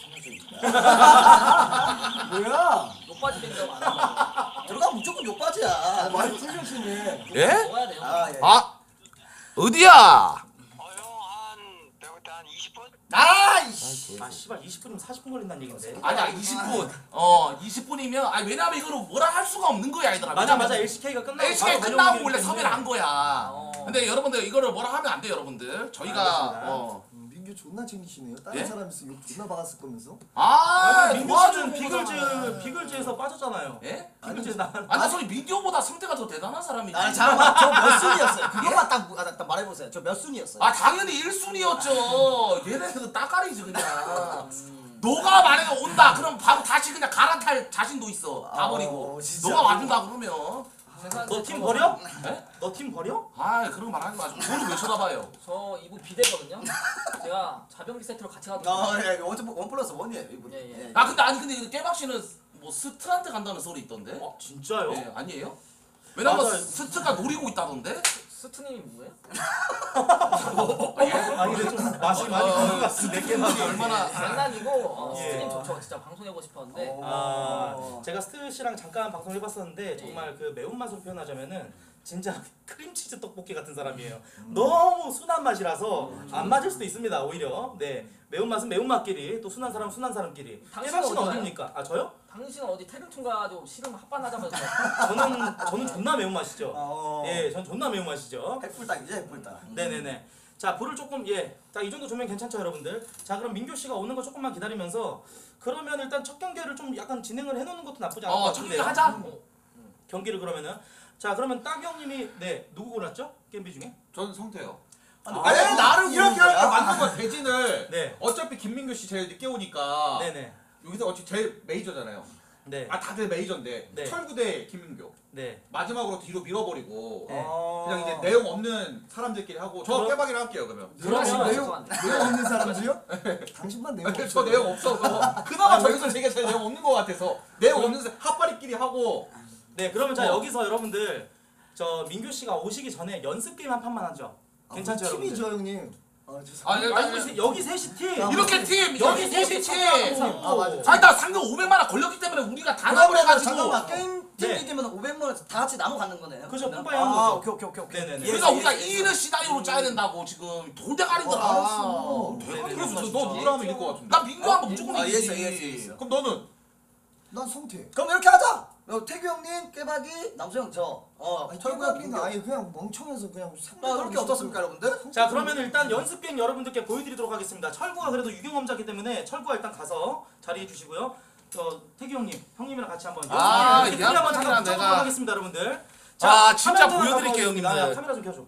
뭐야? 높아지 된다고 안 한다. 들어가면 무조건 욕바지야. 아, 많이 풀려시네. 예? 먹어야 돼요. 아 예. 아, 어디야? 어형한 내가 볼때 한 이십 분? 아이씨. 아 씨발 이십 분이면 사십 분 걸린다는 얘긴데. 아니야, 이십 분. 어, 이십 분이면 아니 왜냐면 이거를 뭐라 할 수가 없는 거야, 얘들아. 맞아 맞아 엘씨케이가 끝나고 엘씨케이 바로 끝나고 달려오기 원래 때문에. 섭외를 한 거야. 어. 근데 여러분들 이거를 뭐라 하면 안 돼요, 여러분들. 저희가 알겠습니다. 어. 음, 민규 존나 챙기시네요. 다른 예? 사람 있으면 욕 존나 박았을 거면서. 아, 아니, 민규 도와주는 씨는 비글즈 비글즈에서 빠졌잖아요. 예? 비글즈 나. 아니, 소리 민규보다 성태가 더 대단한 사람이지. 아 잠깐만 저 몇 순이었어요? 그것만 딱, 무- 아, 딱 말해보세요. 저 몇 순이었어요? 아, 당연히 일 순위였죠. 얘네들 따까리지 그냥. 너가 만약에 온다, 그럼 바로 다시 그냥 갈아탈 자신도 있어. 다 아, 버리고. 어, 진짜. 너가 와준다 그러면. 너 팀 버려? 예? 너 팀 버려? 아, 그런 거 말하지 마시고. 저를 왜 쳐다봐요? 저 이분 비대거든요. 제가 자병기 세트로 같이 가거든요. 아 예, 원, 원 플러스 원이에요 이분. 예, 예. 아, 근데 아니 근데 깨박 씨는 뭐 스트한테 간다는 소리 있던데? 어 진짜요? 예, 아니에요? 왜냐면 맞아요. 스트가 노리고 있다던데? 스트님이 뭐예요? 아니 근데 좀 맛이 많이 어, 가는 것 같은데 깨박이 얼마나 장난이고 어, 예. 스트님 좋죠. 진짜 방송해보고 싶었는데 아, 어. 제가 스트 씨랑 잠깐 방송을 해봤었는데 정말 그 매운맛으로 표현하자면은 진짜 크림치즈 떡볶이 같은 사람이에요. 너무 순한 맛이라서 안 맞을 수도 있습니다. 오히려 네 매운맛은 매운맛끼리 또 순한 사람 은 순한 사람끼리. 당신은 깨박 씨는 어디 어디입니까? 아 저요? 당신은 어디 태릉충 가지고 씨름 합반하자면서 저는 저는 존나 매운맛이죠. 어. 예, 전 존나 매운맛이죠. 핵불닭이지 핵불닭. 네네네. 자 불을 조금 예, 자 이 정도 조명 괜찮죠 여러분들? 자 그럼 민규 씨가 오는 거 조금만 기다리면서 그러면 일단 첫 경기를 좀 약간 진행을 해놓는 것도 나쁘지 않을 것 어, 같은데요. 청기 하자. 음. 경기를 그러면은 자 그러면 따기 형님이 네 누구 골랐죠? 게임비 중에? 저는 성태요. 아니, 아, 왜 아니 나를 이렇게 고른 하니까 거야? 맞는 거야. 대진을 네. 어차피 김민규 씨 제일 늦게 오니까 네네. 여기서 어차피 제일 메이저잖아요. 네. 아 다들 메이저인데 네. 철구 대 김민규 네. 마지막으로 뒤로 밀어버리고 네. 어. 그냥 이제 내용 없는 사람들끼리 하고 저 그럼- 깨박이랑 할게요 그러면. 그러면 그러면 내용 죄송한데. 내용 없는 사람들요? 당신만 내용 저 없어. 내용 없어서 그나마 저기서 제가 제일 내용 없는 것 같아서 내용 없는 사람 핫바리끼리 하고 네 그러면 자 어. 여기서 여러분들 저 민규 씨가 오시기 전에 연습 게임 한 판만 하죠. 괜찮죠 여러분들? 팀이죠 형님. 아 죄송합니다. 아, 예, 아니 여기, 세- 여기 셋이 팀. 아, 이렇게 팀, 여기 여기 셋이 팀, 팀. 팀. 아, 맞아. 아니 나 상금 오백만 원 걸렸기 때문에 우리가 다 그러면 나눠가지고 잠깐만 게임 팀 네. 이기면 오백만 원 다 같이 나눠 갖는 거네요. 그죠, 그러면? 뿜빠이 하는 아, 거죠. 오케이 오케이 오케이. 네네네. 예, 그러니까 예, 우리가 예, 이 인을 예. 시나리오로 짜야 된다고 지금 돌대가리더라. 어, 알았어. 대가리 그래서 없나, 너 진짜. 누구라면 이길 것 같은데. 나 민규 한번 무조건 아, 이기지. 이해했어, 이해했어, 이해했어. 그럼 너는? 난 성태. 그럼 이렇게 하자. 어, 태규 형님, 깨박이, 남수형 저. 어, 아니 철구 형, 철구는 민규. 아예 그냥 멍청해서 그냥 아, 상대방 이렇게 어떻습니까, 여러분들? 자 그러면 일단 연습 게임 여러분들께 보여드리도록 하겠습니다. 철구가 그래도 유경험자기 때문에 철구가 일단 가서 자리해 주시고요. 저 태기 형님, 형님이랑 같이 한번 아, 연습 이 게임 한번 양반이랑 잠깐 내가- 붙여보도록 하겠습니다, 여러분들. 아, 진짜 카메라 좀 보여드릴게요, 한번 형님들. 야, 카메라 좀 켜줘.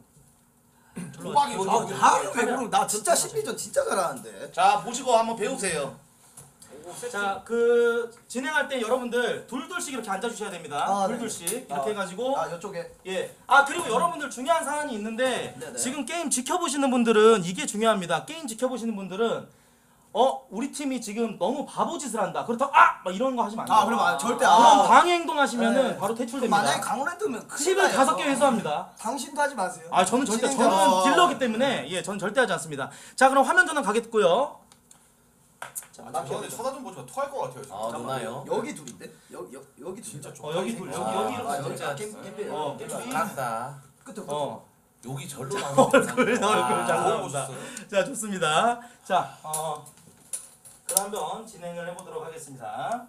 도박이 아, 하루 왜 그러고 나 진짜 심리전 진짜 잘하는데. 자 보시고 한번 배우세요. 자, 그 진행할 때 여러분들 둘둘씩 이렇게 앉아 주셔야 됩니다. 아, 네. 둘둘씩 이렇게 아. 해가지고 아, 이쪽에. 예. 아 그리고 여러분들 중요한 사안이 있는데 네네. 지금 게임 지켜보시는 분들은 이게 중요합니다. 게임 지켜보시는 분들은 어 우리 팀이 지금 너무 바보짓을 한다. 그렇다고 아! 막 이런 거 하시면 안 돼요. 아, 그럼 아, 절대 그런 아. 방해 행동하시면은 네. 바로 그럼 퇴출됩니다. 만약에 강원랜드면 큰일 칩을 나요. 다섯 개 회수합니다. 당신도 하지 마세요. 아 저는 절대 진행자- 저는 어. 딜러기 때문에 예 저는 절대 하지 않습니다. 자 그럼 화면 전환 가겠고요. 자, 나 저한테 쳐다 좀 보지 마. 토할 것 같아요. 지금. 아 누나요? 여기 둘인데? 여기 여기 여기 진짜 어 여기 둘 여기 아, 여기 이렇게 아, 둘. 여기 아, 캠 캠핑. 어, 캠핑. 캠핑. 깐다. 끝에 끝에. 어. 여기 절로 나오는 얼굴 얼굴 아, 잘 뭐 나옵니다. 자 좋습니다. 자 어. 그럼 한번 진행을 해보도록 하겠습니다.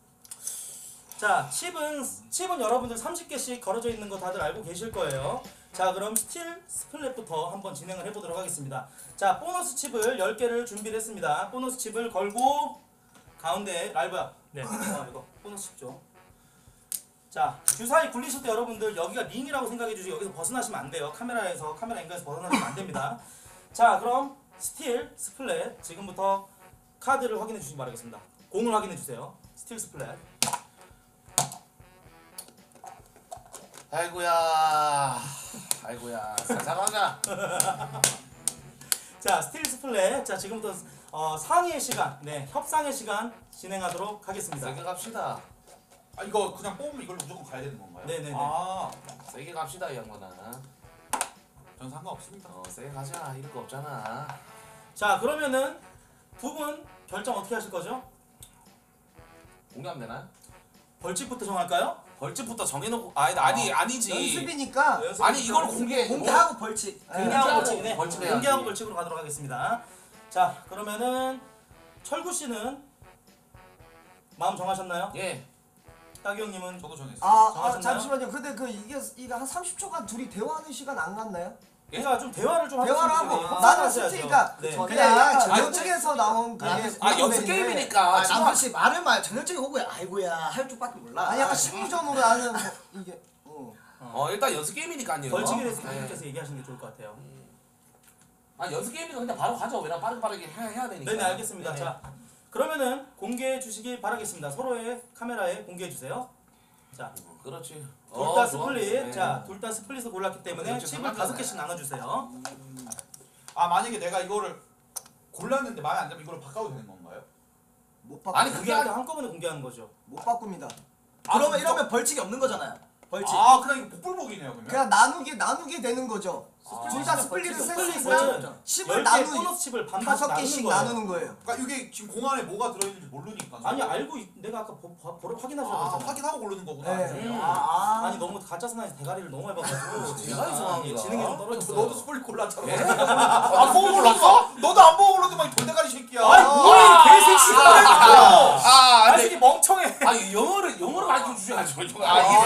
자 칩은 칩은 여러분들 삼십 개씩 걸어져 있는 거 다들 알고 계실 거예요. 자 그럼 스틸 스플랫부터 한번 진행을 해보도록 하겠습니다. 자 보너스 칩을 열 개를 준비를 했습니다. 보너스 칩을 걸고 가운데 랄브야. 네. 어, 이거 보너스 칩 줘. 자, 주사위 굴리실 때 여러분들 여기가 링이라고 생각해 주시고 여기서 벗어나시면 안 돼요. 카메라에서 카메라 앵글에서 벗어나시면 안 됩니다. 자, 그럼 스틸, 스플랫 지금부터 카드를 확인해 주시기 바라겠습니다. 공을 확인해 주세요. 스틸, 스플랫. 아이고야. 아이고야. 살살 하자. 자, 스틸, 스플랫. 자, 지금부터 어, 상의의 시간, 네, 협상의 시간 진행하도록 하겠습니다. 세게 갑시다. 아 이거 그냥 뽑으면 이걸로 무조건 가야 되는 건가요? 네네네. 아, 세게 갑시다 이 양반아. 전 상관없습니다. 어 세게 가자. 이럴 거 없잖아. 자, 그러면은 두 분 결정 어떻게 하실 거죠? 공개하면 되나? 벌칙부터 정할까요? 벌칙부터 정해놓고 아니 아니 아니지. 연습이니까 아니 이걸 공개 공개하고 벌칙. 공개하고 네. 벌칙이네. 벌칙 해야지. 공개하고 벌칙으로 가도록 하겠습니다. 자, 그러면은 철구 씨는 마음 정하셨나요? 예. 따기 형님은 저도 정했어요. 아, 아 정하셨나요? 잠시만요. 근데 그 이게 이게 한 삼십 초간 둘이 대화하는 시간 안 갔나요? 그러니까 좀 대화를 좀 대화를 하셨으면 하고 좋겠네요. 나는 하셔야죠. 스틸이니까 네. 저- 그냥 아, 저쪽에서 나온 그게 아 연습 공감인데 게임이니까. 아, 지금 남준 씨 말을 말 전형적인 호구야. 아이고야 할 줄밖에 몰라. 아니 약간 심리전으로 나는 뭐 이게 어. 어 일단 연습 게임이니까요. 벌칙에 대해서 네. 당님께서 얘기하시는 게 좋을 것 같아요. 아 연습 게임이니까 그냥 바로 가죠. 왜냐 빠르게 빠르게 해야, 해야 되니까. 네네, 알겠습니다. 네. 자, 그러면은 공개해 주시기 바라겠습니다. 서로의 카메라에 공개해 주세요. 자, 그렇지. 둘 어, 다 좋아. 스플릿. 네. 자, 둘 다 스플릿을 골랐기 때문에 그렇죠, 칩을 상관이 다섯 없네. 개씩 나눠주세요. 아 만약에 내가 이거를 골랐는데 마음에 안 들면 이걸로 바꿔도 되는 건가요? 못 바꾸 아니, 그게 그게 아니라 한꺼번에 공개하는 거죠. 못 바꿉니다. 그러면 아, 이러면 벌칙이 없는 거잖아요. 벌칙. 아 그냥 이거 복불복이네요 그러면. 그냥 나누게 나누게 되는 거죠. 아. 둘 다 스플릿을 스플릿은 했으면 칩을 열 개 나누 보너스 칩을 반반씩 다섯 나누는 개씩 거예요. 나누는 거예요. 그러니까 이게 지금 공 안에 뭐가 들어있는지 모르니까. 아니, 알고 있, 내가 아까 보, 보, 보러 확인하셔야 아, 되잖아. 확인하고 고르는 거구나. 네. 음. 아, 아. 아니, 너무 가짜 스나에서 대가리를 너무 해봐가지고 제가 이상합니다. 지능이 좀 떨어졌어요. 너도 스플릿 골랐잖아. 예? 안 보고 골랐어? 너도 안 보고 골랐더만 돌대가리 새끼야. 아이, 뭐야, 개새끼야! 아 아니, 근데 이게 멍청해. 아니 영어를 영어를 가르쳐 주셔야죠. 이거. 아 아, 이게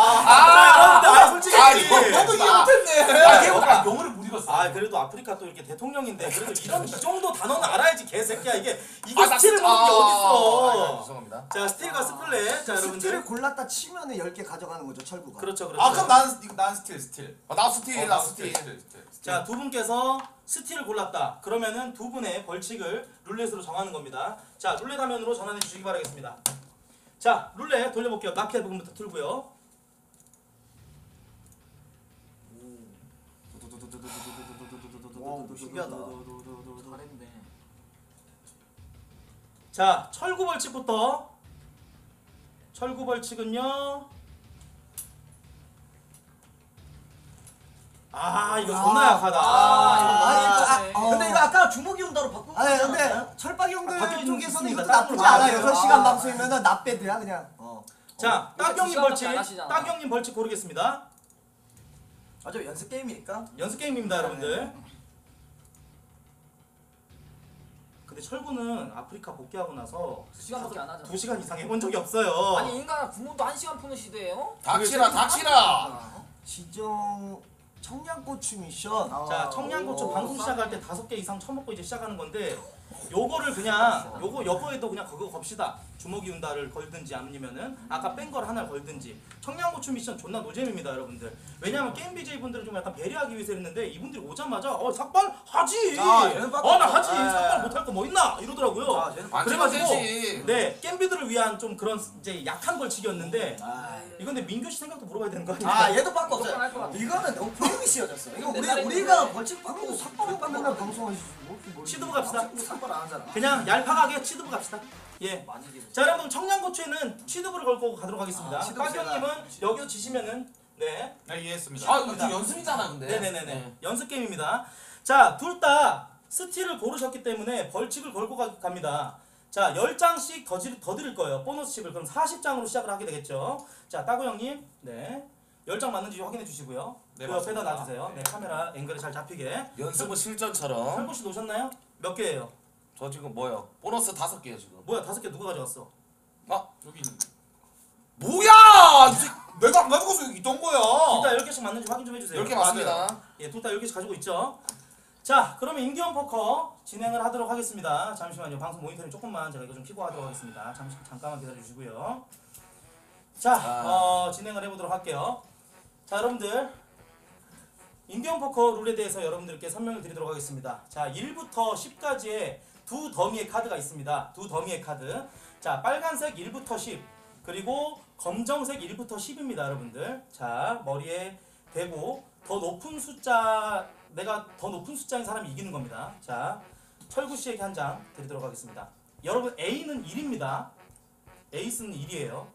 자, 여러분들, 아, 솔직히. 아, 이거 너도 이해 못했네. 아 이게 아, 영어를 못 읽었어. 아, 그래도 아프리카 또 이렇게 대통령인데 그래도 이런 이 정도 단어는 알아야지 개새끼야. 이게 이거 나 스틸을 진짜- 모르는 게 아, 아, 어딨어. 죄송합니다. 자, 스틸과 스플릿. 자, 스틸을 여러분들. 골랐다 치면은 열 개 가져가는 거죠, 철구가. 그렇죠, 그렇죠. 아 그럼 난 이거 난 스틸 스틸. 아, 나 스틸 어, 나 스틸. 스틸 스틸. 자, 두 분께서 스틸을 골랐다. 그러면은 두 분의 벌칙을 룰렛으로 정하는 겁니다. 자, 룰렛 화면으로 전환해 주시기 바라겠습니다. 자, 룰렛 돌려볼게요. 마피아 부분부터 틀고요. 오, 신기하다. 잘했네. 자, 철구 벌칙부터. 철구 벌칙은요. 아, 이거 존나 아, 약하다. 아, 이거 아니, 너무 아, 약하네. 어. 근데 이거 아까 주먹이 온다로 바꾸고 아니 있지 근데 않았나요? 철박이 형들 아, 바뀌어진 쪽에서는 있습니다. 이것도 나쁘지 다른 않아요. 걸로 여섯 시간 아. 방송이면은 나빼드야 그냥. 어. 자, 우리가 따경님 두 시간밖에 벌칙. 안 하시잖아. 따경님 벌칙 고르겠습니다. 아, 저 연습 게임이니까. 연습 게임입니다, 여러분들. 근데 철구는 아프리카 복귀하고 나서 두 시간밖에 안 하잖아. 두 시간 이상 해본 적이 없어요. 아니 인간 부모도 한 시간 푸는 시대예요? 닥치라 닥치라. 지정 청양고추 미션. 자, 청양고추 오, 방송 시작할 때 다섯 개 이상 처먹고 이제 시작하는 건데 요거를 그냥 요거 요거에도 그냥 그거 겁시다. 주먹이 운다를 걸든지 아니면은 아까 뺀 걸 하나 걸든지. 청양고추 미션 존나 노잼입니다, 여러분들. 왜냐면 게임 비제이 분들을 좀 약간 배려하기 위해서 했는데 이분들이 오자마자 어 삭발 하지. 아, 얘는 빡- 어 나 하지. 아, 삭발 못할 거 뭐 있나 이러더라고요. 아, 쟤는 안 그래가지고 찍으면 되지. 네 겜비들을 위한 좀 그런 이제 약한 벌칙이었는데 아, 이건 근데 민규 씨 생각도 물어봐야 되는 거 아니에요? 아 얘도 바꿔 없어요. 무조건 할것 같아. 이거는 너무 프레임이시여졌어. 이거 우리 옛날에 우리가 했는데. 벌칙 바꾸고 삭발을 삭발 맨날 방송하시고 뭐 이렇게 시드부 갑시다. 삭발 안 하잖아. 그냥 얄팍하게 치드부 갑시다. 예. 많이 기르. 자, 여러분 청양고추에는 치드부를 걸고 가도록 하겠습니다. 아, 치드부 까경님은 제가- 여기서 지시면은 네, 네 이해했습니다. 아 이거 지금 연습이잖아 근데. 네네네네 연습 게임입니다. 자, 둘 다 스틸을 고르셨기 때문에 벌칙을 걸고 가, 갑니다. 자, 열 장씩 더, 지, 더 드릴 거예요. 보너스 칩을 그럼 사십 장으로 시작을 하게 되겠죠. 자, 따구 형님, 네, 열 장 맞는지 확인해 주시고요. 네, 그 옆에다 맞습니다. 놔주세요. 네, 카메라 앵글에 잘 잡히게. 연습은 실전처럼. 설구 씨 놓으셨나요? 몇 개예요? 저 지금 뭐요? 보너스 다섯 개요 지금. 뭐야, 다섯 개 누가 가져갔어? 여기 있는데. 뭐야? 이제 내가 안 가져가서 여기 있던 거야. 둘 다 열 개씩 맞는지 확인 좀 해주세요. 열 개 맞습니다. 예, 둘 다 열 개씩 가지고 있죠. 자, 그러면 인기원 포커 진행을 하도록 하겠습니다. 잠시만요. 방송 모니터링 조금만 제가 이거 좀 켜고 하도록 하겠습니다. 잠시 잠깐만 기다려 주시고요. 자, 아. 어, 진행을 해보도록 할게요. 자, 여러분들 인디언 포커 룰에 대해서 여러분들께 설명을 드리도록 하겠습니다. 자, 일부터 십까지의 두 더미의 카드가 있습니다. 두 더미의 카드. 자, 빨간색 일부터 십, 그리고 검정색 일부터 십입니다, 여러분들. 자, 머리에 대고 더 높은 숫자, 내가 더 높은 숫자인 사람이 이기는 겁니다. 자, 철구 씨에게 한 장 드리도록 하겠습니다. 여러분, A는 일입니다. 에이스는 일이에요.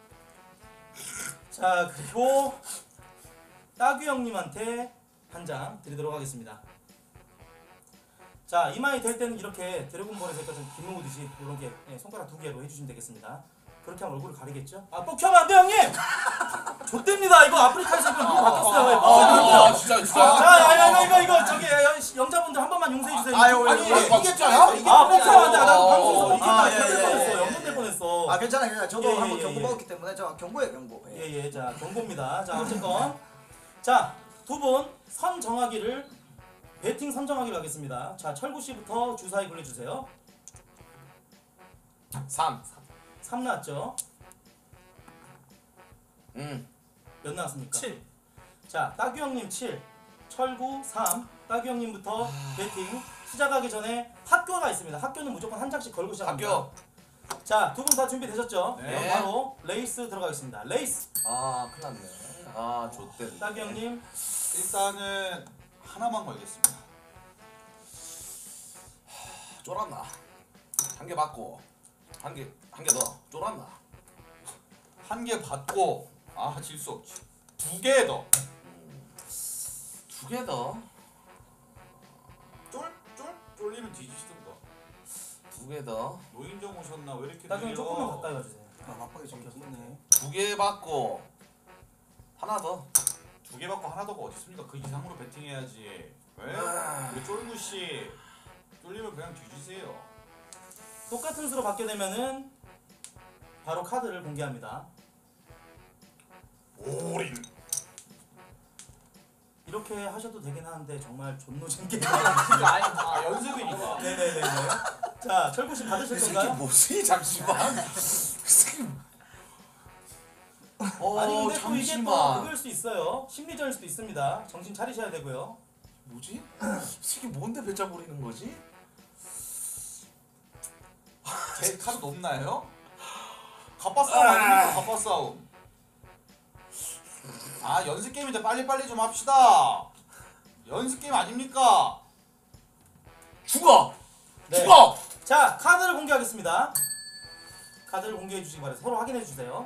자, 그리고 따규 형님한테 한 장 드리도록 하겠습니다. 자, 이마에 댈 때는 이렇게 드래곤볼에서 좀 김무듯이 이렇게 예, 손가락 두 개로 해주시면 되겠습니다. 그렇게 하면 얼굴을 가리겠죠? 아, 뻑 켜면 안 돼, 형님! 좆됩니다. 이거 아프리카에서 이거 룰 바뀌었어요. 아, 아, 진짜 자, 진짜. 야, 야, 이거, 이거, 이거, 저기, 여- 영자분들 한 번만 용서해주세요. 아유, 아니, 이게 이게 이겼잖아요? 이게 아, 뻑 켜면 안 돼. 나도 어, 방송에서 어, 이겼다. 아, 예, 될 예, 뻔했어. 예. 영전될 뻔했어. 아 괜찮아 괜찮아. 저도 예, 한번 예, 경고 예. 먹었기 때문에 저 경고예요 경고. 예. 예, 예, 자, 경고입니다. 자, 어쨌건. 자, 두 분 선 정하기를, 배팅 선 정하기를 하겠습니다. 자, 철구 씨부터 주사위 굴려주세요. 삼. 삼 나왔죠? 음. 몇 나왔습니까? 칠. 자, 따규 형님 칠, 철구 삼. 따규 형님부터 배팅 시작하기 전에 학교가 있습니다. 학교는 무조건 한 장씩 걸고 시작합니다. 학교. 자, 두 분 다 준비되셨죠? 네. 그럼 바로 레이스 들어가겠습니다. 레이스. 아, 큰일 났네. 아, 좆대. 따규 형님. 일단은 하나만 걸겠습니다. 쫄았나? 한 개 받고 한 개 한 개 더 쫄았나? 한 개 받고 아 질 수 없지. 두 개 더. 두 개 더? 쫄? 쫄? 쫄리면 뒤지시던가. 두 개 더? 노인정 오셨나? 왜 이렇게 따규 형 느려? 조금만 가까이 가주세요. 아 맞박이 좀 겼네. 두 개 받고 하나 더. 두 개 받고 하나 더가 어디 있습니까? 그 이상으로 배팅해야지. 왜? 아. 우리 쫄구 씨 쫄리면 그냥 뒤지세요. 똑같은 수로 받게 되면은 바로 카드를 공개합니다. 올인. 이렇게 하셔도 되긴 하는데 정말 존노진 게. 진짜 아니 아, 아 연습이니까. 네네네네. 자, 철구 씨 받으실 이 새끼 건가요? 뭐지? 잠시만. 이 새끼. 어, 아니 근데 또 이게 또 잠시만. 그걸 수 있어요. 심리전일 수도 있습니다. 정신 차리셔야 되고요. 뭐지? 이 새끼 뭔데 배짜 부리는 거지? 제 카드 높나요? 갑바 싸움 아닙니까? 갑바 싸움. 아 연습 게임인데 빨리빨리 좀 합시다. 연습 게임 아닙니까? 죽어! 네. 죽어! 자, 카드를 공개하겠습니다. 카드를 공개해 주시기 바랍니다. 서로 확인해 주세요.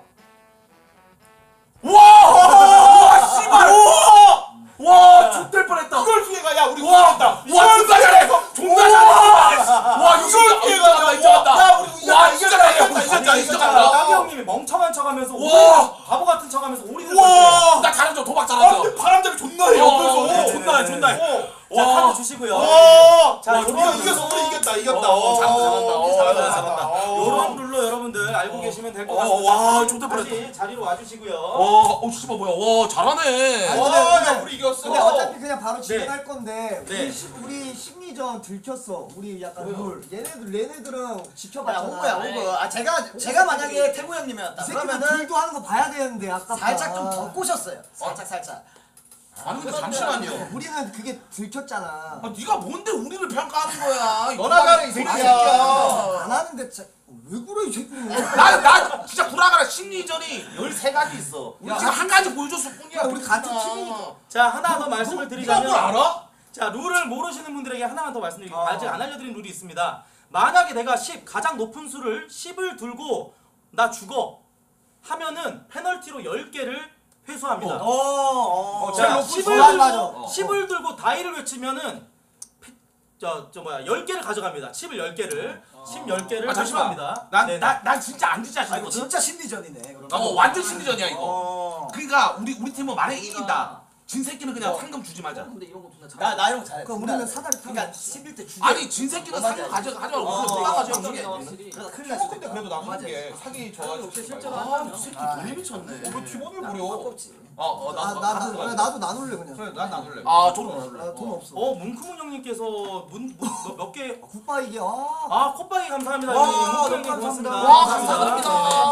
와! 와, 씨발! 와! 와, X될 뻔했다. 이걸 피해가 야 우리 와! 우승한다. 와, 존나 잘해! 존나 잘해! 와, 이거 이걸 피해가 인정한다. 야 우리 와, 이겼다. 진짜 잘해! 이겼다. 진짜 이겼다. 인정한다. 이겼다. 따규 형님이 멍청한 척하면서 와! 오리, 바보 같은 척하면서 오리를 와! 나 잘하죠. 도박 아 잘하죠. 근데 바람잡이 존나 해 어, 옆에서. 네, 존나 해, 네, 존나 해. 자, 와. 카드 주시고요. 와. 자, 와, 요런 우리가 룰로- 이겼어. 우리 이겼다. 이겼다. 어, 잘한다, 잘한다. 어, 잘한다. 잘한다. 잘한다. 요런 룰로 여러분들 알고 계시면 될 것 어, 같습니다. 와, 존나 다시 자리로 와주시고요. 와, 어, 씨발 뭐야? 와, 잘하네. 아니, 와, 근데- 야 우리 이겼어. 근데 어차피 그냥 바로 진행할 건데 네. 우리, 시, 우리 심리전 들켰어. 우리 약간 룰. 얘네들 얘네들은 야 지켜봤잖아. 오버야 오버. 아 제가 제가 만약에 태구 형님이었다. 이 새끼들 그러면은 둘도 하는 거 봐야 되는데 아까 살짝 좀 더 꼬셨어요. 살짝 살짝. 아니 근데 잠시만요. 우리는 그게 들켰잖아. 아, 네가 뭔데 우리를 평가하는 거야? 너나가는 이 새끼야. 안 하는데 자, 왜 그래 이 새끼는? 나, 나 진짜 구라가라 심리전이 열세 가지 있어. 우리 지금 한 가지 보여줬을 뿐이야. 야, 우리 같은 그렇구나. 팀이니까. 자, 하나 더 말씀을 네가 드리자면, 뭘 알아? 자, 룰을 모르시는 분들에게 하나만 더 말씀드리겠습니다. 어. 아직 안 알려드린 룰이 있습니다. 만약에 내가 십, 가장 높은 수를 십을 들고 나 죽어 하면은 페널티로 열 개를 회수합니다. 어, 어. 자, 높은 십을 수. 들고 맞아. 어. 십을 들고 다이를 외치면은 저, 저 뭐야 열 개를 가져갑니다. 십을 열 개를 십 열 개를 아, 잠시만. 회수합니다. 난, 네네. 나, 난 진짜 안 지자 아 이거 싶거든. 진짜 심리전이네. 그러면. 어, 완전 심리전이야 이거. 어. 그러니까 우리 우리 팀은 만약에 이긴다. 진 새끼는 그냥 상금 주지 말자. 근데 이런 거 존나 잘. 나, 나 이런 거 잘해. 그럼 우리는 사다리 타고 그러니까 십일 때 주제. 아니 진 새끼는 상금 가져 가져가고 어, 그냥 올라가죠 어, 형님. 확실히. 그러다 큰일 어, 났을 근데 때. 그래도 남은 맞아. 게 사기 저하고 역시 실제로 아, 이 새끼 아. 돈이 미쳤네. 왜 팀원을 나는 부려? 아깝지. 어, 어, 아, 나, 나, 나, 나, 나, 나도 나눌래 그냥. 그래 난 나눌래. 아, 저도 나눌래. 나 돈 없어. 어, 문크문 형님께서 문, 문, 몇 개. 굿바이기 아. 아, 콧바이 감사합니다. 와, 형님. 문크문 너무 형님 고맙습니다. 감사합니다. 와, 감사합니다. 감사합니다.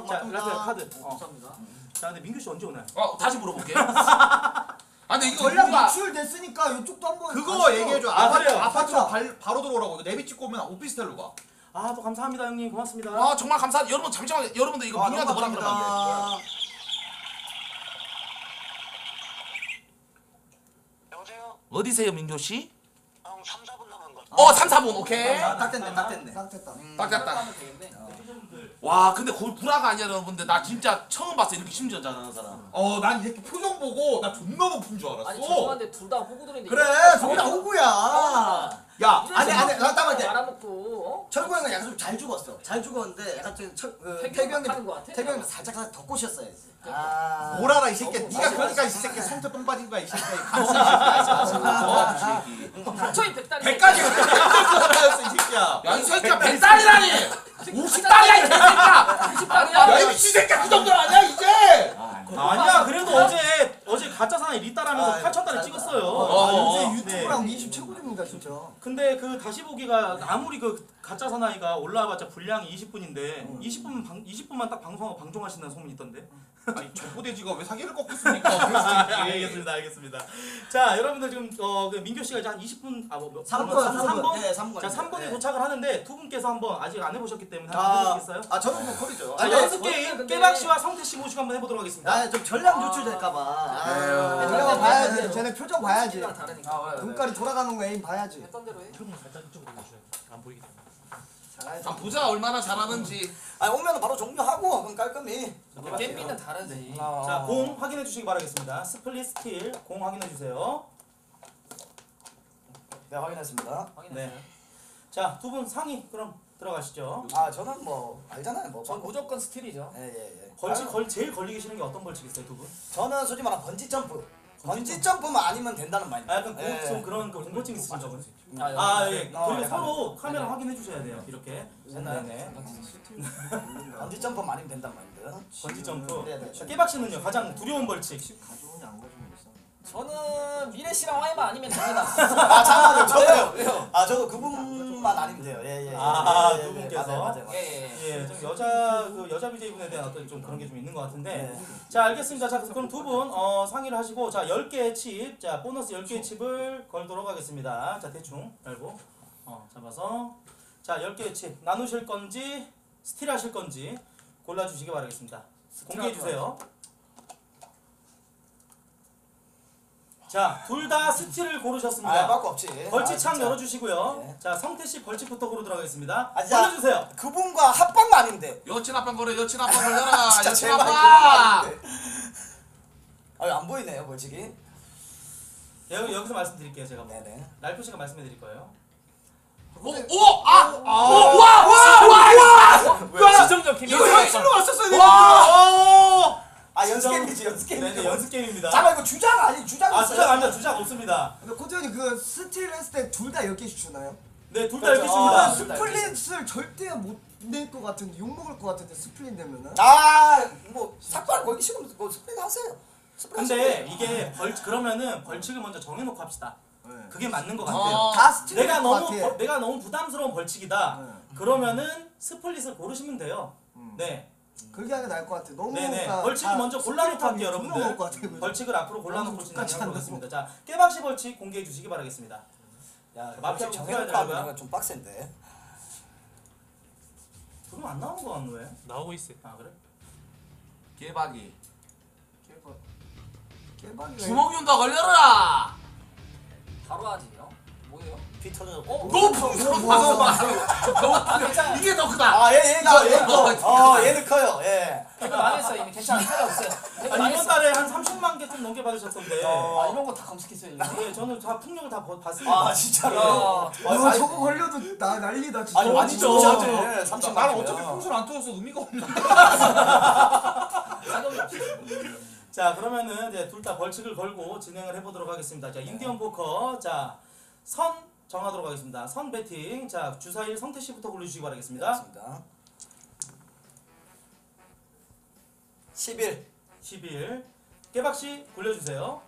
자, 고맙습니다. 라스트 카드. 어. 감사합니다. 자, 근데 민규 씨 언제 오나요? 어 다시 물어볼게. 아 근데 이거 전략 우리가 노출 됐으니까 이쪽도 한번 그거 가시죠. 얘기해줘. 아, 아파트 그래요? 아파트로 발, 바로 들어오라고. 이거 내비 찍고 오면 오피스텔로 가. 아, 또 감사합니다, 형님. 고맙습니다. 아 정말 감사. 여러분 잠시만 여러분들 이거 아, 민규한테 뭐라 너무 그러면 안 돼. 감사합니다. 여보세요? 어디세요 민규 씨? 형 삼, 사 분 남은 거. 어 삼, 사 분 오케이. 아, 딱 됐네, 딱 됐네. 딱 됐다. 딱 됐다. 하면 되겠네. 와 근데 거의 불화가 아니야 여러분들. 나 진짜 처음 봤어 이렇게 심지어 잘하는 사람. 어, 난 이렇게 표정 보고 나 존나 높은 줄 알았어. 아니 죄송한데 둘 다 호구들인데. 그래, 저다 호구야. 야, 아니, 아니, 잠깐만. 알아먹고. 어? 철구 형은 약간 좀 잘 죽었어. 잘 죽었는데 약간 좀 철, 그, 태균 태균 하는 형님, 거 같아? 태균 형님 살짝 살짝 더 꼬셨어야지. 아. 뭘 알아 이 새끼야. 너무 네가 맞아, 그러니까 이 맞아. 새끼 성태 똥 빠진 거야 이 새끼야. 감수 이 새끼야. 어, 이 새끼. 닥쳐이 백달이. 백까지 이 새끼야. 야 이 새끼야 백 달이라니. 오십 달이야 이 새끼야. 오십 달이야? 야, 이 미친 새끼야 그 정도 아니야 이제. 아니야, 그래도 어제 어제 가짜 사나이 리따라면서 아, 팔천 달을 아, 찍었어요. 어, 아, 요새 어, 유튜브랑 이십 최고입니다 진짜. 근데 그 다시 보기가 아무리 그 가짜 사나이가 올라와봤자 분량이 이십 분인데 이십 분 방, 이십 분만 딱 방송하고 방종하신다는 소문이 있던데. 아니 전부돼지가 왜 사기를 꺾었습니까? 그럴 수도 있지. 알겠습니다, 알겠습니다. 자, 여러분들 지금 어, 그 민규 씨가 이제 한 이십 분, 아, 뭐, 몇 삼 분, 분, 삼 삼 분. 분? 네, 삼 분. 자, 삼 분에 네. 도착을 하는데 두 분께서 한번 아직 안 해보셨기 때문에 아, 한번 해보시겠어요? 아, 저는 뭐 콜이죠. 자, 아니, 연습 저는 게임 근데- 깨박 씨와 성태 씨 모시고 한번 해보도록 하겠습니다. 아, 좀 전략 노출 될까봐. 아, 전략 봐야지. 쟤네 표정 봐야지. 스킬이랑 다르니까. 눈깔이 돌아가는 거 에임 봐야지. 했던 대로 해. 살짝 이쪽으로 보셔야 안 보이기 때문에. 아 보자 얼마나 잘하는지. 아니, 오면 바로 종료하고, 그럼 깔끔히. 겜비는 다르지. 자, 공 확인해 주시기 바라겠습니다. 스플릿 스틸 공 확인해 주세요. 네, 확인했습니다. 확인했어요. 네. 자, 두 분 상의 그럼 들어가시죠. 아, 저는 뭐, 알잖아요. 뭐. 전 무조건 스틸이죠. 예, 예, 예. 벌칙 아, 걸 제일 걸리기 싫은 게 어떤 벌칙 있어요, 두 분? 저는 솔직히 말하면 번지 점프. 번지 점프만 아니면 된다는 마인드. 아, 약간 고, 예. 좀 그런 그 공포증 있으신가 보네. 아, 아, 여기. 예. 어, 그리고 약간. 서로 카메라 네네. 확인해 주셔야 돼요. 이렇게. 됐나요? 네네. 번지 점프만 아니면 된다는 마인드. 번지 점프. 네, 네. 자, 깨박 씨는요 가장 두려운 벌칙. 가져오냐 안 가져오냐 있어. 저는 미래 씨랑 와이만 아니면 됩니다. 아, 잠깐만요. 저도요. 왜요? 아, 저도 그분만 아니면 돼요. 예, 예. 예. 아, 예, 예, 두 예. 분께서. 맞아요, 맞아요. 맞아요. 예, 예. 예, 좀 여자 그 여자 비제이분에 대한 어떤 좀 그런 게 좀 있는 것 같은데. 네. 자, 알겠습니다. 자, 그럼 두 분 어, 상의를 하시고 자, 열 개의 칩. 자, 보너스 열 개의 칩을 걸도록 하겠습니다. 자, 대충 알고 어, 잡아서 자, 열 개의 칩 나누실 건지 스틸 하실 건지 골라 주시기 바라겠습니다. 공개해 주세요. 자, 둘 다 스틸을 아, 고르셨습니다. 빠꾸 없지. 벌칙창 아, 진짜. 열어주시고요. 네. 자, 성태 씨 벌칙부터 고르도록 하겠습니다. 아, 진짜. 골라주세요. 그분과 합방만 아니면 돼요. 여친 앞방 걸어 여친 앞방 걸려라. 진짜 여친 제발 그분만 앞방. 아니면 돼. 아, 안 보이네요, 벌칙이. 여기, 여기서 말씀드릴게요. 제가 뭐. 네네. 랄프 씨가 말씀해 드릴 거예요. 오오아와와와 지정적 김 이거 현실로 왔었어야 되는데. 와! 아, 연습 게임이지, 연습 게임. 네, 네, 연습 게임입니다. 잠깐 이거 주장 아니, 주장 아, 있어요? 주작 아닙니다. 주작 없습니다. 근데 코트님 그 스틸 했을 때 둘 다 열 개씩 주나요? 네, 둘 다 그렇죠. 읽겠습니다. 아, 스플릿을 절대 못 낼 것 같은데 욕 먹을 것 같은데 스플릿 되면은. 아, 뭐 삭발 걸기 싫으면 뭐 스프레이 하세요. 스프레이 근데 하세요. 이게 벌 그러면은 벌칙을 먼저 정해놓고 합시다. 네. 그게 맞는 것 같아요. 어. 다 스틸 내가 것 너무 같아. 버- 내가 너무 부담스러운 벌칙이다. 네. 그러면은 스플릿을 고르시면 돼요. 음. 네, 그렇게 하는 게 나을 것 같아. 너무 네네. 그러니까 벌칙을 다 먼저 골라놓고 스플릿하면 할게요, 존나 여러분들. 먹을 것 같아, 그죠? 벌칙을 앞으로 골라놓고 너무 진행해 똑같이 보겠습니다. 자, 깨박씨 벌칙 공개해 주시기 바라겠습니다. 야, 마피아 벌칙 정해야 정해놓고 되는 하면 좀 빡센데. 그럼 안 나오는 거 같노 왜? 나오고 있어요. 아 그래? 개박이. 깨박이가 주먹 윤다 걸려라. 바로 하지요. 뭐예요? 피 터져. 어? 높은 너 이게 더 크다. 아, 얘 얘가 얘 어, 커. 어, 얘는 커요. 예. 댓글 망했어 이미. 괜찮아. 필요 없어요. 댓글 아, 이번 망했어. 달에 한 삼십만 개 좀 넘게 받으셨던데. 아 이런 거 다 검색했어요 이미. 예, 저는 다 풍력을 다 버- 봤습니다. 아, 진짜로. 야. 어, 저거 걸려도 나 난리다 진짜. 아니, 많이 진짜. 좋으셨네. 삼십 나는 어차피 풍선 안 터져서 의미가 없는데. 상관이 없어. 자, 그러면은 이제 둘 다 벌칙을 걸고 진행을 해보도록 하겠습니다. 자, 인디언 포커, 자, 선 정하도록 하겠습니다. 선 배팅, 자, 주사일 성태 씨부터 골라주시기 바라겠습니다. 맞습니다. 십일. 십일. 깨박 씨 골라주세요.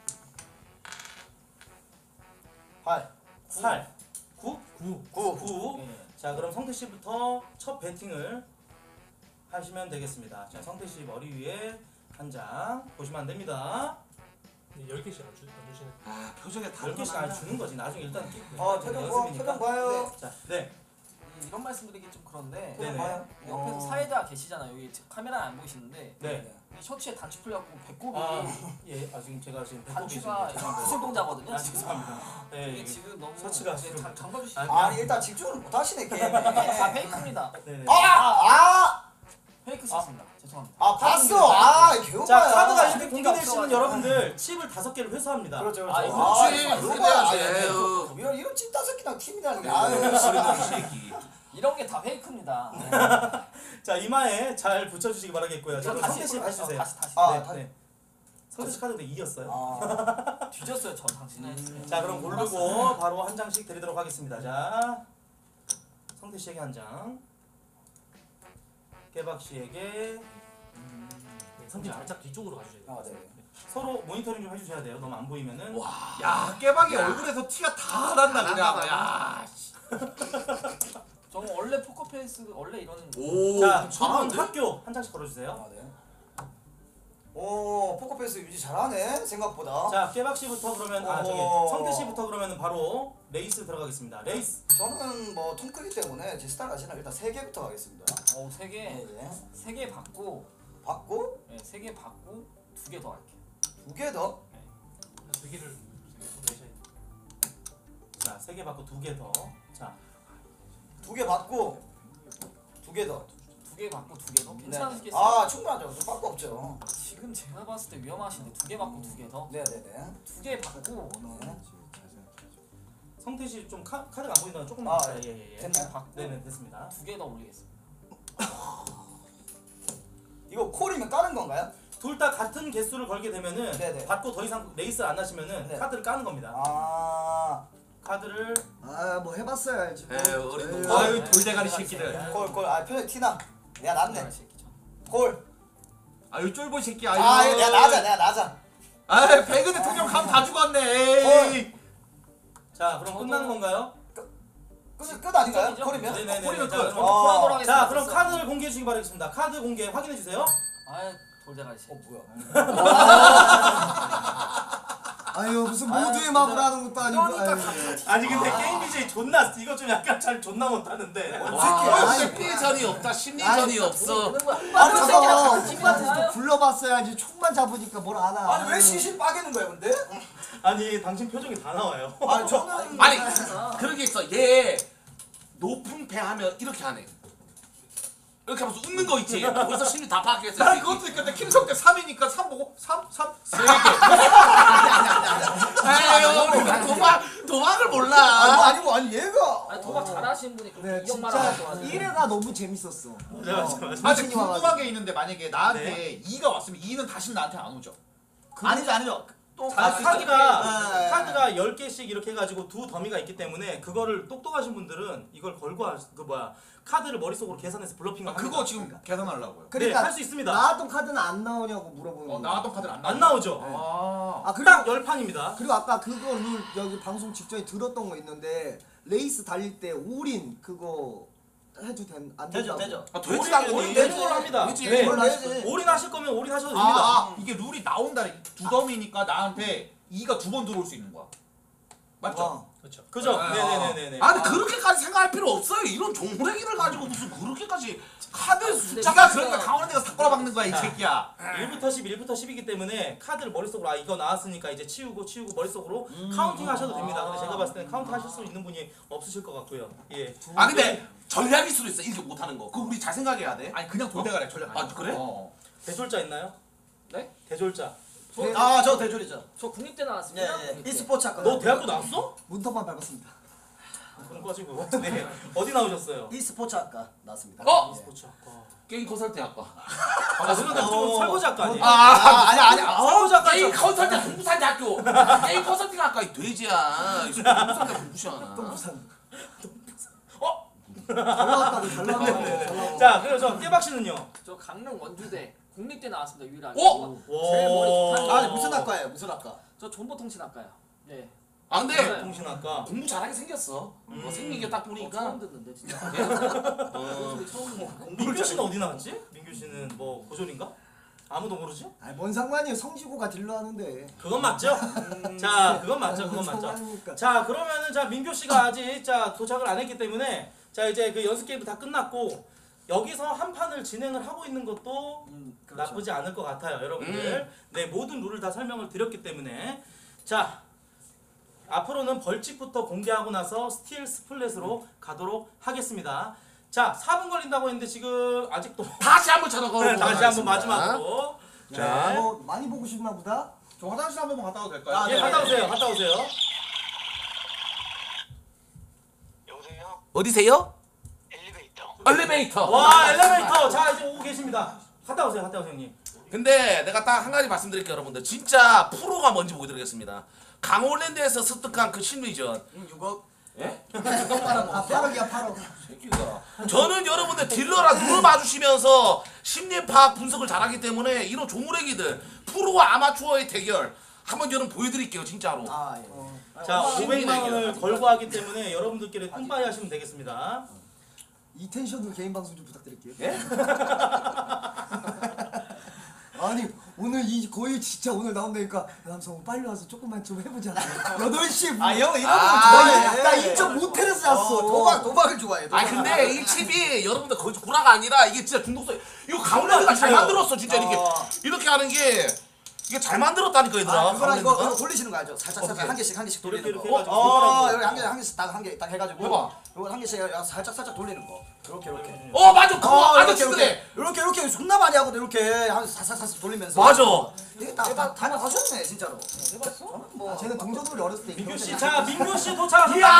팔. 팔. 구. 구. 구. 예. 자, 그럼 성태 씨부터 첫 배팅을 하시면 되겠습니다. 자, 성태 씨 머리 위에 한 장 보시면 안 됩니다. 열 개씩 안 주- 안 주시는. 아 표정에 열 개씩 안 주는 거지. 나중에 일단 어, 표정 봐, 표정 봐요. 자, 네. 음, 이런 말씀드리기 좀 그런데 네네. 봐요. 옆에서 어. 사회자 계시잖아요. 여기 카메라 안 보이시는데 네. 이 셔츠에 단추 풀려갖고 배꼽이 아, 예. 아, 지금 제가 지금 배꼽이 단추가 있습니다. 구슬 동자거든요. 아, 죄송합니다. 네, 이게 이게 지금 너무 셔츠가 네, 지금- 장- 장갑주시. 아, 아, 아니 일단 집중을 못 하시네 게임에. 이게 다 페이크입니다. 네네. 아, 아, 페이크 썼습니다. 죄송합니다. 아 봤어. 아, 개운하야. 자, 카드가 이렇게 가 공개되시면 없어가지고. 여러분들 칩을 다섯 개를 회수합니다. 그렇죠, 아, 그렇죠. 이거 그렇지. 아, 그렇게 이거야. 돼야지. 아니, 에휴. 이런 이런 찐 다섯 개랑 팀이라는 게. 아유 아유. 소리나 이 새끼. 이런 게 다 페이크입니다. 자, 이마에 잘 붙여주시기 바라겠고요. 자, 그럼 다시 성태 씨 풀어- 다시 주세요. 다시 다시. 아, 네, 다시. 네. 성태 씨 카드도 이였어요. 아, 뒤졌어요 전 당신은. 음. 자, 그럼 고르고 바로 한 장씩 드리도록 하겠습니다. 자, 성태 씨에게 한 장, 깨박 씨에게. 성진 살짝 뒤쪽으로 가주셔야 돼요. 아, 네. 서로 모니터링 좀 해주셔야 돼요. 너무 안 보이면은. 와. 야 깨박이 얼굴에서 티가 다 난다 그냥. 야. 저 원래 포커페이스 원래 이런. 오. 자, 두분 잘하는데? 학교 한 장씩 걸어주세요. 아, 네. 오, 포커페이스 유지 잘하네 생각보다. 자, 깨박 씨부터 그러면 아 저기 오. 성태 씨부터 그러면 바로 레이스 들어가겠습니다. 레이스. 저는 뭐 통크기 때문에 제 스타일 아시나 일단 세 개부터 가겠습니다. 어세 개. 네, 네. 세 개 받고. 받고 네, 세 개 받고 두 개 더 할게요. 두 개 더. 두 개를 내셔야 돼요. 자, 세 개 받고 두 개 더. 자, 두 개 받고 두 개 더. 두 개 받고 두 개 더. 네. 괜찮으시겠어요? 아, 충분하죠. 좀 빠꾸 없죠. 지금 제가 봤을 때 위험하신데 두 개 받고 두 개 더. 네, 네, 네. 두 개 받고 네. 성태 씨 좀 카드가 안 보인다. 조금만. 아, 아, 예, 예, 예. 됐나요? 받고 네네, 됐습니다. 두 개 더 올리겠습니다. 이거 콜이면 까는 건가요? 둘 다 같은 개수를 걸게 되면은 네네. 받고 더 이상 레이스를 안 하시면은 네. 카드를 까는 겁니다. 아, 카드를 아 뭐 해봤어야 알지. 뭐. 에휴, 어린 놈. 에휴. 아유 돌대가리 새끼들. 콜, 콜. 아, 표정 티나. 내가 낫네. 이 새끼죠. 콜. 아유 쫄보 새끼. 아, 아유. 이거 내가 나자, 내가 나자. 아 배그 대통령 감 다 죽었네. 에이. 자, 그럼 끝나는 건가요? 끝, 끝 아닌가요? 진짜이죠? 콜이면? 네네네. 콜이면 자, 끝. 그럼- 어. 콜하도록 하겠습니다. 자, 그럼 됐어. 카드를 공개해 주시기 바라겠습니다. 카드 공개 확인해 주세요. 아 돌대가리 씨. 어, 뭐야? 아유 무슨 아유, 모두의 마블 하는 것도 아니고. 그러니까 아유. 아니 근데 게임 비제이 존나 이거 좀 약간 잘 존나 못하는데. 와. 아니, 심리전이 없다. 심리전이 없어. 되는 거야. 아니 아니 새끼야. 저거 친구한테 좀 하요? 불러봤어야지. 총만 잡으니까 뭘 아나. 아니, 왜 시신 빠개는 거야, 근데? 아니 당신 표정이 다 나와요. 아니, 저는. 아니 그런 게 있어. 얘 높은 배 하면 이렇게 하네. 이렇게 하면서 웃는 거 있지. 벌써 심리 다 파악했어. 난 그것도 있겠는데 김성태 삼이니까 삼 보고 삼, 삼, 세 개. 아유, 우리가 도박 도박을 아니, 몰라. 아니고, 아니, 얘가. 아니 도박 잘하시는 분이 그렇게 네 이억만 진짜 하셔가지고. 일회가 너무 재밌었어. 맞아, 맞아, 맞아. 아 근데 정신이 궁금한 와가지고. 게 있는데 만약에 나한테 이가 왔으면 이는 다시 나한테 안 오죠? 아니죠, 아니죠. 또 아, 갈 카드가 네. 카드가 열 개씩 이렇게 해가지고 두 더미가 있기 때문에 그거를 똑똑하신 분들은 이걸 걸고 하, 그 뭐야 카드를 머릿속으로 계산해서 블러핑을 아, 그거 지금 계산하려고요. 네, 할 수 있습니다. 나왔던 카드는 안 나오냐고 물어보는 어, 거. 나왔던 카드는 안 안 나와. 나오죠. 아. 아 그리고 딱 열 판입니다. 그리고 아까 그거 룰 여기 방송 직전에 들었던 거 있는데 레이스 달릴 때 올인 그거 해도 된, 안 되죠, 된다고. 되죠. 아, 올인 돼지 올인 되지. 되는 걸로 합니다. 되지. 네. 그걸 해야지. 올인하실 거면 올인하셔도 아, 됩니다. 아, 이게 룰이 나온다. 두 덤이니까 나한테 이가 두 번 들어올 수 있는 거야. 맞죠? 어. 그렇죠. 그죠? 아, 네네네네. 아 근데 그렇게까지 생각할 필요 없어요. 이런 종무래기를 가지고 무슨 그렇게까지 카드 네가 숫자가 그러니까 강원래가 삭발아 박는 거야 이 새끼야. 일부터 십, 일부터 십이기 때문에 카드를 머릿속으로 아 이거 나왔으니까 이제 치우고 치우고 머릿속으로 카운팅 하셔도 됩니다. 근데 제가 봤을 때는 카운팅 하실 수 있는 분이 없으실 것 같고요. 예. 아 근데 전략일 수도 있어. 이렇게 못하는 거. 그거 우리 잘 생각해야 돼. 아니 그냥 돌대가리 전략 아니야. 아, 그래? 어. 대졸자 있나요? 네? 대졸자. 저, 아, 저 대졸이죠. 저 국립대 예, 나왔습니다. 예. 국립대. e스포츠 학과. 너 대학교 나왔어? 문턱만 밟았습니다. 그럼 꺼지고. 네. 어디 나오셨어요? e스포츠 학과 나왔습니다. 어? 스포츠 학과. 게임 컨설팅 학과. 아, 그런데 좀 설거지 학과 아니에요? 아, 아니, 아니, 아니. 설거지 학과 게임 좀- 컨설팅 동부산 학교. 게임 컨설팅 학과 이 돼지야. 이 동부산 대학 무시하나. 똥부산. 어? 잘 나왔다고 잘 나왔다고. 네네네. 잘 나왔다고. 자, 그래서 깨박 씨는요? 저 강릉 원주대 국립대 나왔습니다. 유일하게. 어? 제일 머리 좋다는 와. 아니, 무슨 학과예요? 무슨 학과? 저 정보통신학과요. 네. 아 근데 통신학과. 공부 잘하게 생겼어. 음. 어, 생긴 게 딱 어, 보니까. 처음 듣는데 진짜. 어. 민규 씨는 어디 나갔지? 민규 씨는 뭐 고졸인가? 아무도 모르지? 아니 뭔 상관이에요. 성시고가 딜러 하는데. 그건 맞죠? 자, 그건 맞죠, 그건 맞죠. 상관이니까. 자, 그러면은 자 민규 씨가 아직 자 도착을 안 했기 때문에 자 이제 그 연습 게임도 다 끝났고 여기서 한 판을 진행을 하고 있는 것도 음, 그렇죠. 나쁘지 않을 것 같아요, 여러분들. 네, 모든 룰을 다 설명을 드렸기 때문에 자 앞으로는 벌칙부터 공개하고 나서 스틸 스플릿으로 가도록 하겠습니다. 자, 사 분 걸린다고 했는데 지금 아직도 다시 한번 찾아가. 네, 다시 한번 마지막으로. 자, 네. 뭐 많이 보고 싶나 보다. 저 화장실 한 번만 갔다 와도 될까요? 아, 예, 네. 갔다 오세요. 갔다 오세요. 여보세요? 어디세요? 엘리베이터. 엘리베이터. 와, 엘리베이터. 자, 이제 오고 계십니다. 갔다 오세요. 갔다 오세요, 형님. 근데 내가 딱 한 가지 말씀드릴게요, 여러분들. 진짜 프로가 뭔지 보여드리겠습니다. 강홀랜드에서 습득한 그 심리전. 음, 육억. 예? 아, 팔억이야, 팔억. 새끼가. 저는 여러분들 딜러라 눈을 봐주시면서 심리 파악 분석을 잘하기 때문에 이런 조무래기들 프로와 아마추어의 대결 한번 여러분 보여드릴게요, 진짜로. 아 예. 자, 어, 오백만 원을 심리전이야. 걸고 하기 때문에 여러분들끼리 뿜빠이 하시면 되겠습니다. 이 텐션으로 개인 방송 좀 부탁드릴게요. 예? 아니 오늘 이 거의 진짜 오늘 나온다니까 남성 빨리 와서 조금만 좀 해보자. 여덟 시. 아, 형 이런 거 아, 좋아해. 나 인천 모텔에서 잤어. 어, 도박 도박을 좋아해. 도박. 아 근데 이 칩이 여러분들 거의 구라가 아니라 이게 진짜 중독성. 이거 강홀랜드가 잘 만들었어, 진짜 이렇게 어. 이렇게 하는 게 이게 잘 만들었다니까 얘들아. 아, 그거랑 이거, 강홀랜드가. 이거 돌리시는 거 알죠? 살짝 살짝 어떻게? 한 개씩 한 개씩 돌리는 이렇게, 거. 이렇게 해가지고 어, 손가락으로. 여기 한 개 한 개씩 딱 한 개 딱 해가지고. 해봐. 이거 한 개씩 살짝 살짝 돌리는 거. 이렇게 이렇게. 어 맞아, 그거 어, 아주 이렇게 친근해. 이렇게 이렇게 이렇게 존나 많이 하거든. 이렇게 한 사사사사 돌리면서. 맞아. 이게 다다 다녀가셨네 진짜로. 해봤어? 뭐 아, 쟤는 동전놀이 어렸을 때. 민규 씨, 이렇게 자, 민규 씨 도착. 이야!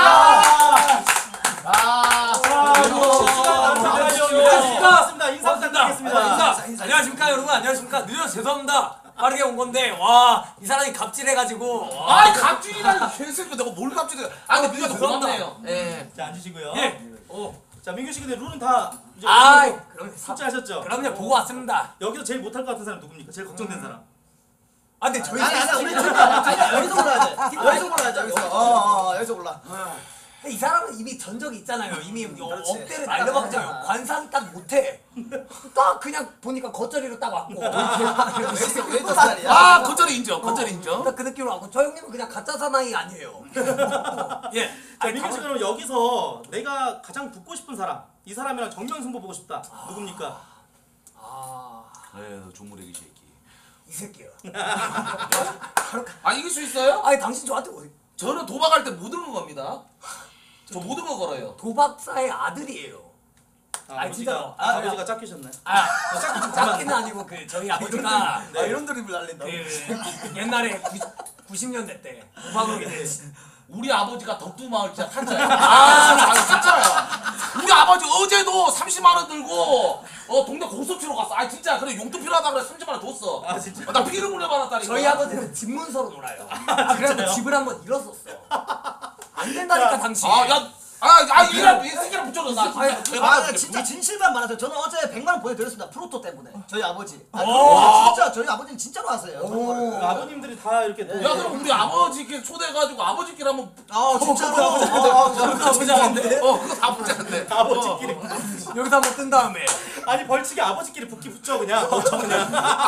아, 아, 민규 씨가 반갑습니다. 인사 부탁드리겠습니다. 인사, 인사. 안녕하십니까 여러분, 안녕하십니까. 늦어서 죄송합니다. 빠르게 온 건데 와 이 사람이 갑질해가지고 와. 아이 갑질이라니 개새끼 내가 뭘 갑질해? 아 근데 민규가 죄송합니다. 고맙네요. 예. 자, 앉으시고요. 예. 어, 자, 민규 씨 근데 룰은 다 이제 아 어느 정도 그럼 숙지하셨죠? 그럼요 보고 왔습니다. 여기서 제일 못할 것 같은 사람 누굽니까? 제일 걱정된 사람. 아 근데 저희 아니 아니 우리 팀 아니 여기서 골라야 돼. 여기서 골라야 돼. 여기서. 어, 어 여기서 골라. 이 사람은 이미 전적이 있잖아요. 이미 그렇지. 억대를 날려봤잖아요. 관상 딱 못해. 딱 그냥 보니까 겉절이로 딱 왔고. 왼쪽 왼쪽 살이야. 아 겉절이 인정. 겉절이 인정. 딱 그 느낌으로 왔고 저 형님은 그냥 가짜 사나이 아니에요. 예. 자, 아니, 민규 씨 가만- 그럼 여기서 내가 가장 붙고 싶은 사람, 이 사람이랑 정면 승부 보고 싶다. 누굽니까? 아, 에휴 조무래기 새끼. 이 새끼야. 아 이길 수 있어요? 아니 당신 저한테 뭐 저는 도박할 때 모든 거 겁니다. 저 모든 거 걸어요. 도박사의 아들이에요. 아, 아니, 진짜로. 아버지가, 아, 아버지가 짝귀셨나요? 아, 작기는 아니고 그 저희 아버지가 아 이런 드립을 날린다. 그 옛날에 구십 년대 때 도박으로 이제 우리 아버지가 덕두마을 진짜 탄자야. 아, 진짜야. 우리 아버지 어제도 삼십만 원 들고 어 동네 고속치로 갔어. 아 진짜 그래 용돈 필요하다 그래 삼십만 원 줬어. 아, 진짜? 어, 나 피를 물려받았다니까. 저희 아버지는 집 문서로 놀아요. 아, 그래서 집을 한번 잃었었어. 안 된다니까 당신. 아, 야, 아, 아, 이랑 이 새끼랑 붙여줘 나. 아, 진짜. 아 진짜 진실만 말하세요. 저는 어제 백만 원 보내드렸습니다. 프로토 때문에. 저희 아버지. 아, 오. 진짜 저희 아버지는 진짜로 하세요. 정말. 아버님들이 다 이렇게 또. 야, 그럼 우리 아버지께 초대해가지고 아버지끼리 한번. 아 진짜로. 어, 아, 보자 않는데. 어, 그거 다 보자는데. 아버지끼리. 여기서 한번 뜬 다음에 아니 벌칙이 아버지끼리 붙기 붙죠 그냥. 붙죠 그냥.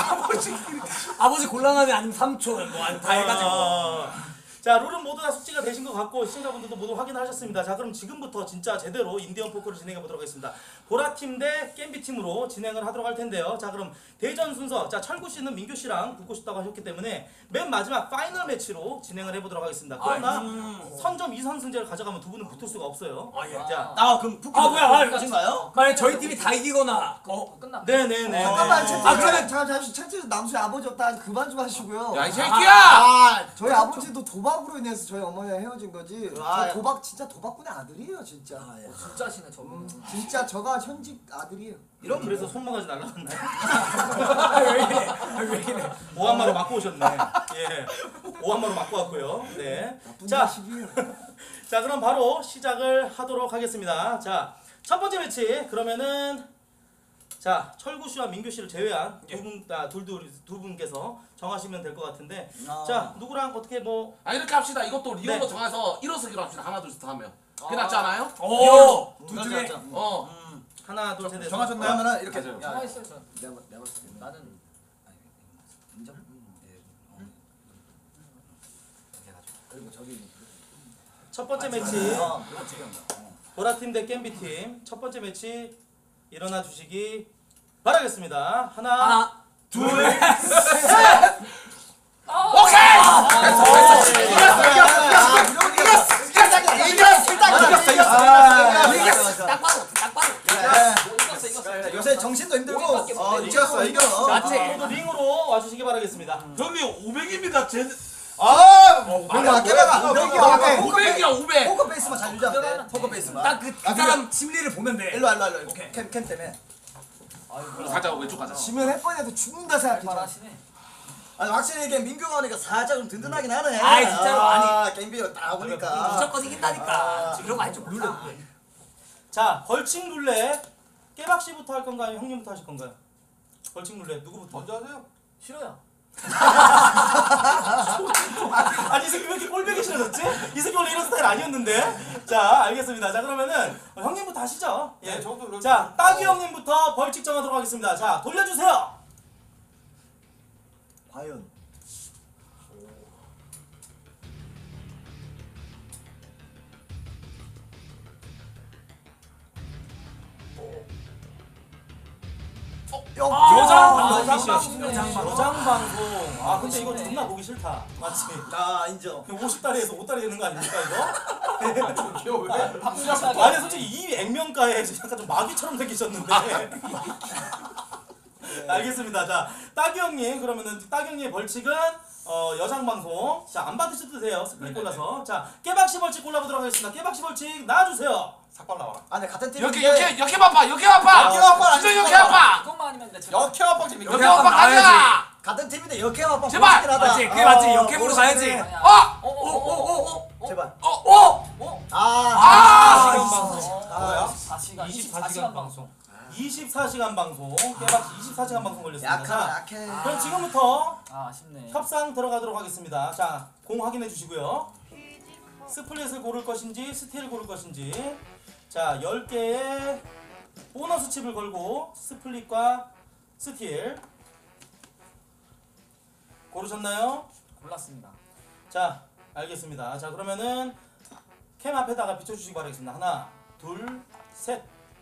아버지 곤란하면 아니면 삼촌 뭐다 해가지고. 아, 자 룰은 모두 다 숙지가 되신 것 같고 시청자분들도 모두 확인하셨습니다. 자 그럼 지금부터 진짜 제대로 인디언 포커를 진행해 보도록 하겠습니다. 보라팀 대 겜비팀으로 진행을 하도록 할 텐데요. 자 그럼 대전 순서, 자 철구씨는 민규씨랑 붙고 싶다고 하셨기 때문에 맨 마지막 파이널 매치로 진행을 해보도록 하겠습니다. 그러나 아, 음. 선점 이 선승제를 가져가면 두 분은 붙을 수가 없어요. 아, 예. 자 아 그럼 푸키 아, 뭐야, 아, 가신가요? 만약 저희 팀이 다 이기거나 어 끝났. 네네네. 잠깐만 채팅. 아, 그러면- 잠깐 잠시 채팅 남수의 아버지 없다 그만 좀 하시고요. 야, 이 새끼야! 아, 저희 아버지도 도박으로 인해서 저희 어머니가 헤어진 거지. 아, 저 도박 진짜 도박꾼의 아들이에요, 진짜. 진짜시네 저분. 음, 진짜 저가 현직 아들이에요. 이런 그래서 손모가지 날라갔나요? 아, 왜 이래? 아, 왜 이래? 오한마로 맞고 오셨네. 예, 오한마로 맞고 왔고요. 네. 나쁜 자, 자식이에요. 자 그럼 바로 시작을 하도록 하겠습니다. 자, 첫 번째 매치 그러면은 자 철구 씨와 민규 씨를 제외한 두분두두 분께서 정하시면 될 것 같은데 아. 자 누구랑 어떻게 뭐 아 이렇게 합시다. 이것도 리얼로 네. 정해서 일어서기로 합시다. 하나 둘 셋 하면. 그게 낫지 않아요? 오. 둘 둘 중에 중에. 어. 음. 하나 둘 셋 넷 정하셨나요? 그러면은 이렇게 맞아요. 야, 가만히 있어요. 저. 내가 내가 봤을 때 나는 아니, 인정? 네. 어. 그리고 저기 첫 번째 매치 어, 그거 지금 어. 보라팀 대 겜비팀 첫 번째 매치 일어나 주시기 바라겠습니다. 하나, 하나. 둘, 오케이. 이겼어 이겼어 딱 봐도 딱 봐도. 뭐 이겼어 이겼어. 요새 정신도 힘들고 우리밖에 어, 못해. 이겼어 이겼어 맞지? 모두 링으로 와주시기 바라겠습니다. 형님 오백입니다. 제 아, 뭔가 깨다가 오백이야 오백. 포커 페이스만 잘 유지하면 돼 포커 페이스만 딱 그 그 사람 심리를 보면 돼. 일로 와, 일로 와, 일로 와. 캠, 캠 때문에 살짝 왼쪽 가자. 지면 햇번에도 죽는다 생각해. 말하시네. 아니 확실히 이게 민규가 오니까 살짝 좀 든든하긴 하네 아이, 진짜로, 아, 게임비가 다 오니까 무조건 이긴다니까. 아. 이런 거 아니 좀 눌러. 자 벌칙 룰렛 깨박 씨부터 할 건가요? 형님부터 하실 건가요? 벌칙 룰렛 누구부터? 먼저 하세요. 싫어요. 아니 이 새끼 왜 이렇게 꼴배기 싫어졌지? 이 새끼 원래 이런 스타일 아니었는데. 자 알겠습니다. 자 그러면은 어, 형님부터 하시죠. 예. 네, 저도 그렇게. 자 따기 형님부터 벌칙 정하도록 하겠습니다. 자 돌려주세요. 과연 여장 여장 방송. 여장 방송. 아 근데 이거 존나 보기 싫다. 맞지? 아 인정 오십 다리에서 오 다리 되는 거 아닙니까 이거? 귀여워 왜? 방송하시고. 아니 솔직히 이 액면가에 약간 좀 마귀처럼 생기셨는데. 알겠습니다. 자 따기 형님 그러면은 따기 형님의 벌칙은 어 여장 방송. 자 안 받으셔도 돼요. 스플릿 골라서. 자 깨박씨 벌칙 골라보도록 하겠습니다. 깨박씨 벌칙 나와주세요. 삭발 나와라. 아니 같은 팀 여기 여기 여기 봐봐 여기 봐봐. 여기 봐봐, 진짜 아니, 여기 봐봐. 봐봐. 그것만 아니면 돼. 역해 아빠 지금 여기 이렇게 봐봐 가자. 같은 팀인데 역행 아빠 제발! 멋있긴 하다. 맞지? 그게 맞지? 어, 역행으로 멋있긴 가야지. 해. 어. 어어어어어 어? 제발 어 어. 아, 아! 아, 사시간 이십사 시간 방송. 이십사 시간 방송. 깨박씨 이십사 시간 방송 걸렸습니다. 약하다 자, 약해 그럼 지금부터 아 아쉽네. 협상 들어가도록 하겠습니다. 자, 공 확인해 주시고요. 스플릿을 고를 것인지 스틸을 고를 것인지. 자, 열 개의 보너스 칩을 걸고 스플릿과 스틸 고르셨나요? 골랐습니다. 자, 알겠습니다. 자, 그러면은 캠 앞에다가 비춰주시기 바라겠습니다. 하나, 둘, 셋.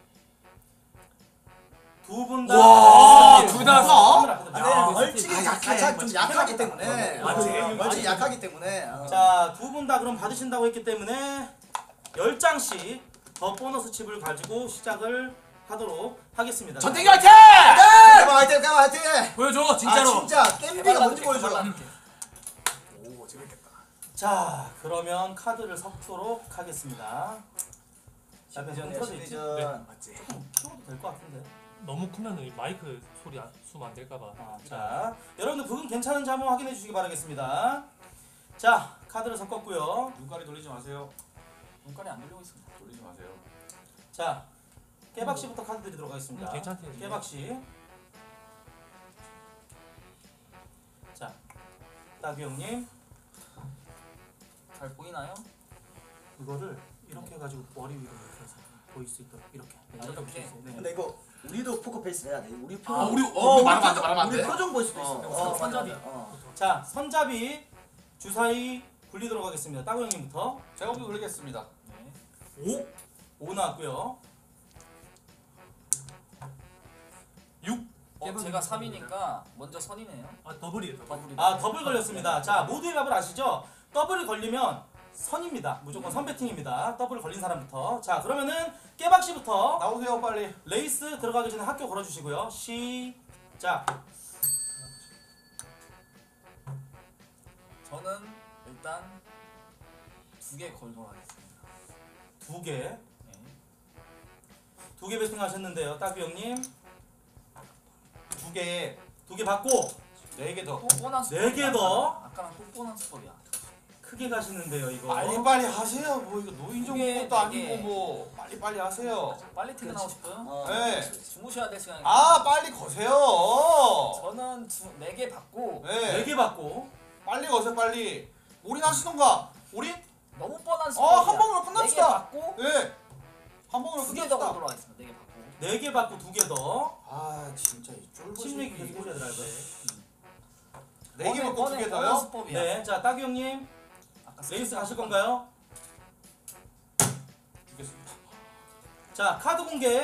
두 분 다. 와, 둘다 서? 아니 벌칙이 가장 좀 약하기 때문에 맞지? 어, 벌칙이 약하기 때문에 어. 자, 두 분 다 그럼 받으신다고 했기 때문에 열 장씩 더 보너스 칩을 가지고 시작을 하도록 하겠습니다. 전태기 화이팅! 깨봐 화이팅 깨봐 화이팅 보여줘 아 진짜로. 진짜 겜비가 뭔지 보여줘 자, 그러면 카드를 섞도록 하겠습니다. 약간 좀 틀어져 있지? 시리전 맞지? 조금 키워도 될 것 같은데. 너무 크면 이 마이크 소리 안- 숨 안 될까봐. 아, 자, 여러분들 부분 괜찮은지 한번 확인해 주시기 바라겠습니다. 자, 카드를 섞었고요. 눈깔이 돌리지 마세요. 눈깔이 안 돌리고 있습니다. 돌리지 마세요. 자, 깨박씨부터 카드 드리도록 하겠습니다. 음, 괜찮대요. 깨박씨. 자, 따규 형님. 잘 보이나요? 이거를 이렇게 해가지고 머리 위로 이렇게 해서 보일 수 있도록 이렇게. 아, 이렇게? 보실 수 있어요. 네. 근데 이거 우리도 포커 페이스 해야 돼 우리 표정 아 우리 어 우리 말하면 안 돼 말하면 안 우리 돼. 표정 보일 수도 있어 어, 어, 맞아, 손잡이. 맞아. 어. 자, 손잡이 주사위 굴리도록 하겠습니다. 따구 형님부터. 제가 먼저 돌리겠습니다. 네. 오. 오 나왔고요. 어, 제가 삼이니까 먼저 선이네요. 아 더블이에요 더블. 더블이. 아, 더블 걸렸습니다. 자, 모두의 답을 아시죠? 더블이 걸리면 선입니다. 무조건 선 배팅입니다. 더블 걸린 사람부터. 자, 그러면은 깨박씨부터 나오세요 빨리. 레이스 들어가기 전에 학교 걸어주시고요. 시작. 저는 일단 두 개 걸도록 하겠습니다. 두 개. 네. 두 개 배팅 하셨는데요. 따규 형님. 두 개. 두 개 받고 네 개 더. 또 보너스. 네개 더. 아까랑 또 보너스 펄이야. 크게 가시는데요 이거. 빨리 빨리 하세요. 뭐 이거 노인정 이게 것도 아니고 되게- 뭐 빨리 빨리 하세요. 빨리 퇴근하고 싶어요? 어. 네. 주무셔야 될 시간이. 아 빨리 거세요. 저는 네 개 받고 네. 네 개 받고. 빨리 거세요 빨리. 올인 하시던가. 올인? 너무 뻔한 어, 스포츠야. 한 방으로 끝납시다. 네 개 받고 네. 한 번으로 두 개 더 끝납시다. 걸도록 하겠습니다. 네 개 받고. 네 개 받고 두 개 더. 아 진짜 이 쫄보시. 심리기 계속 해줘야 되나요? 네개 뻔해, 먹고 두 개 뻔해, 더요? 뻔한 수법이야. 네, 자 따기 형님 아까 레이스 스킵 가실 한 건가요? 주겠습니다. 자 카드 공개.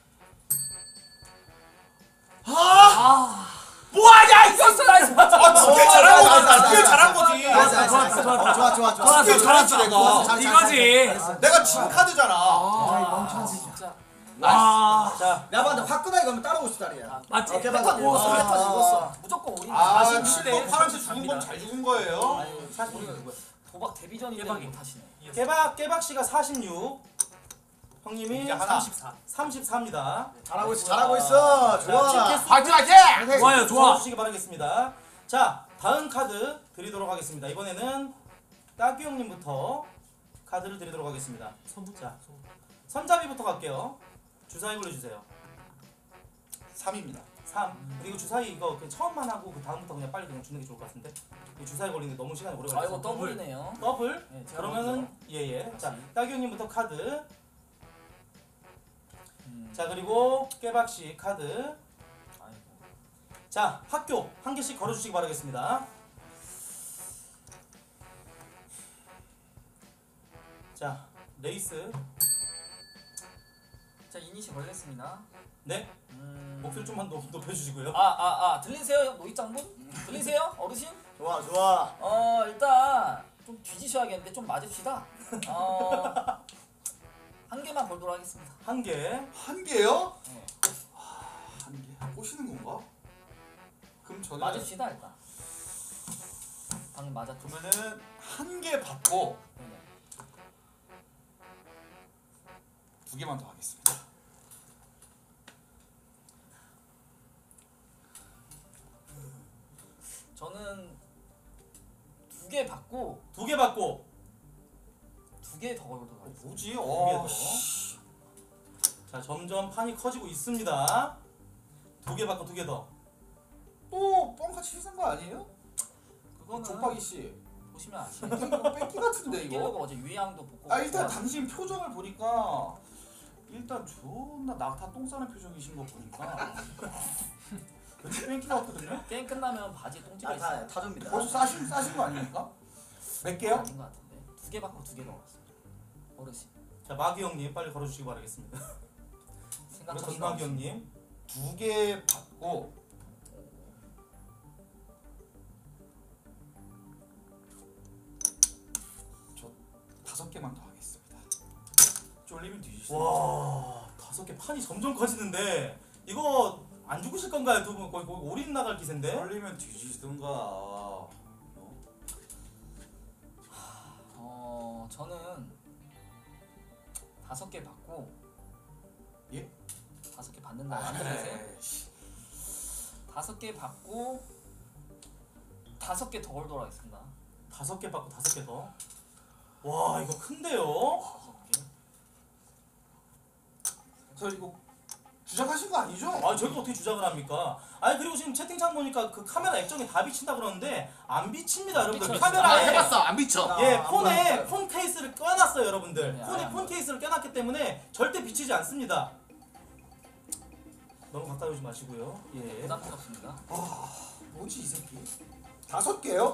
아, 뭐하냐 이 이겼어 나이스. 아, 두개 잘한 거지. 두개 잘한 거지. 나이스, 나이스, 나이스. 어, 좋아 좋아 좋아. 두개 잘했지 내가. 잘, 잘, 이거지. 잘, 잘, 잘. 내가 진 카드잖아. 아, 진짜. 아, 자 야 근데 화끈하게 가면 따라 오십 달이야. 아, 맞지? 오케이, 패턴 맞아. 죽었어. 아, 패턴 아, 죽었어. 무조건 올인. 아, 사십 칠 대 번 파란색 죽은 갑니다. 건 잘 죽은 거예요. 아니, 사십 분 우리 도박 데뷔전인데 깨박이. 못 하시네. 깨박 깨박 씨가 사십육, 형님이 이제 하나. 삼십사. 삼십사입니다. 잘하고 있어 잘하고 있어. 좋아. 화이팅 화이팅! 좋아요, 좋아. 주시기 바라겠습니다. 자 다음 카드 드리도록 하겠습니다. 이번에는 따규 형님부터 카드를 드리도록 하겠습니다. 선부자. 선잡이부터 갈게요. 주사위 올려주세요. 삼입니다. 삼. 그리고 주사위 이거 그냥 처음만 하고 그 다음부터 그냥 빨리 그냥 주는 게 좋을 것 같은데 이 주사위 걸리는데 너무 시간이 오래 아 걸려서 이거 더블이네요. 더블? 네, 제가 그러면은 예예. 자 따규 형님부터 카드. 음, 자 그리고 깨박 씨 카드. 아이고. 자 학교 한 개씩 걸어주시기 바라겠습니다. 자 레이스. 자 이니시 걸렸습니다. 네 음... 목소리 좀만 높, 높여주시고요. 아아 아, 들리세요 노이장군? 들리세요 어르신? 좋아 좋아. 어 일단 좀 뒤지셔야겠는데 좀 맞읍시다. 어한 개만 걸도록 하겠습니다. 한 개. 한 개요? 네. 한 개. 꼬시는 건가? 그럼 저는 맞읍시다 일단. 방금 맞았죠. 그러면은 한 개 받고 네네. 두 개만 더 하겠습니다. 저는 두 개 받고 두 개 받고 두 개 더 걸도록 하겠습니다. 뭐지? 두 개 어. 더. 자 점점 판이 커지고 있습니다. 두 개 받고 두 개 더. 또 뻥같이 희생 거 아니에요? 그거는 족박이 씨. 보시면 아시죠. 이거 뺏기 같은데 이거. 깨려고 어제 유양도 복고. 아 일단 당신 표정을 보니까 일단 존나 낙타 똥 싸는 표정이신 거 보니까 왠지 뺑기 같거든요? 게임 끝나면 바지에 똥집이 있어요. 다 타줍니다. 벌써 싸신, 싸신 거 아닙니까? 몇 개요? 아닌 것 같은데 두 개 받고 두 개 넣었습니다. 어르신 자 마기 형님 빨리 걸어주시기 바라겠습니다. 생각보다 전마기 형님. 두 개 받고 저 다섯 개만 더 하겠습니다. 쫄리면 뒤지시죠. 와 다섯 개 판이 점점 커지는데 이거 안 죽으실 건가요 두 분? 거의, 거의 올인 나갈 기세인데. 쫄리면 뒤지시던가. 어? 어 저는 다섯 개 받고 예? 다섯 개 받는다 안 들리세요? 에이씨. 다섯 개 받고 다섯 개 더 걸도록 하겠습니다. 다섯 개 받고 다섯 개 더. 와 이거 큰데요? 다섯 개. 저 이거 주작하신 거 아니죠? 아 저희가 어떻게 주작을 합니까? 아니 그리고 지금 채팅창 보니까 그 카메라 액정이 다 비친다 그러는데 안 비칩니다 여러분들. 비쳐요, 아 카메라에 해봤어 안 미쳐. 예 아, 폰에 안 폰 케이스를 껴놨어요 여러분들. 네, 폰에 안 폰 보여요. 케이스를 껴놨기 때문에 절대 비치지 않습니다. 너무 가까이 오지 마시고요. 예. 부담스럽습니다. 뭐지 이 새끼? 다섯 개요?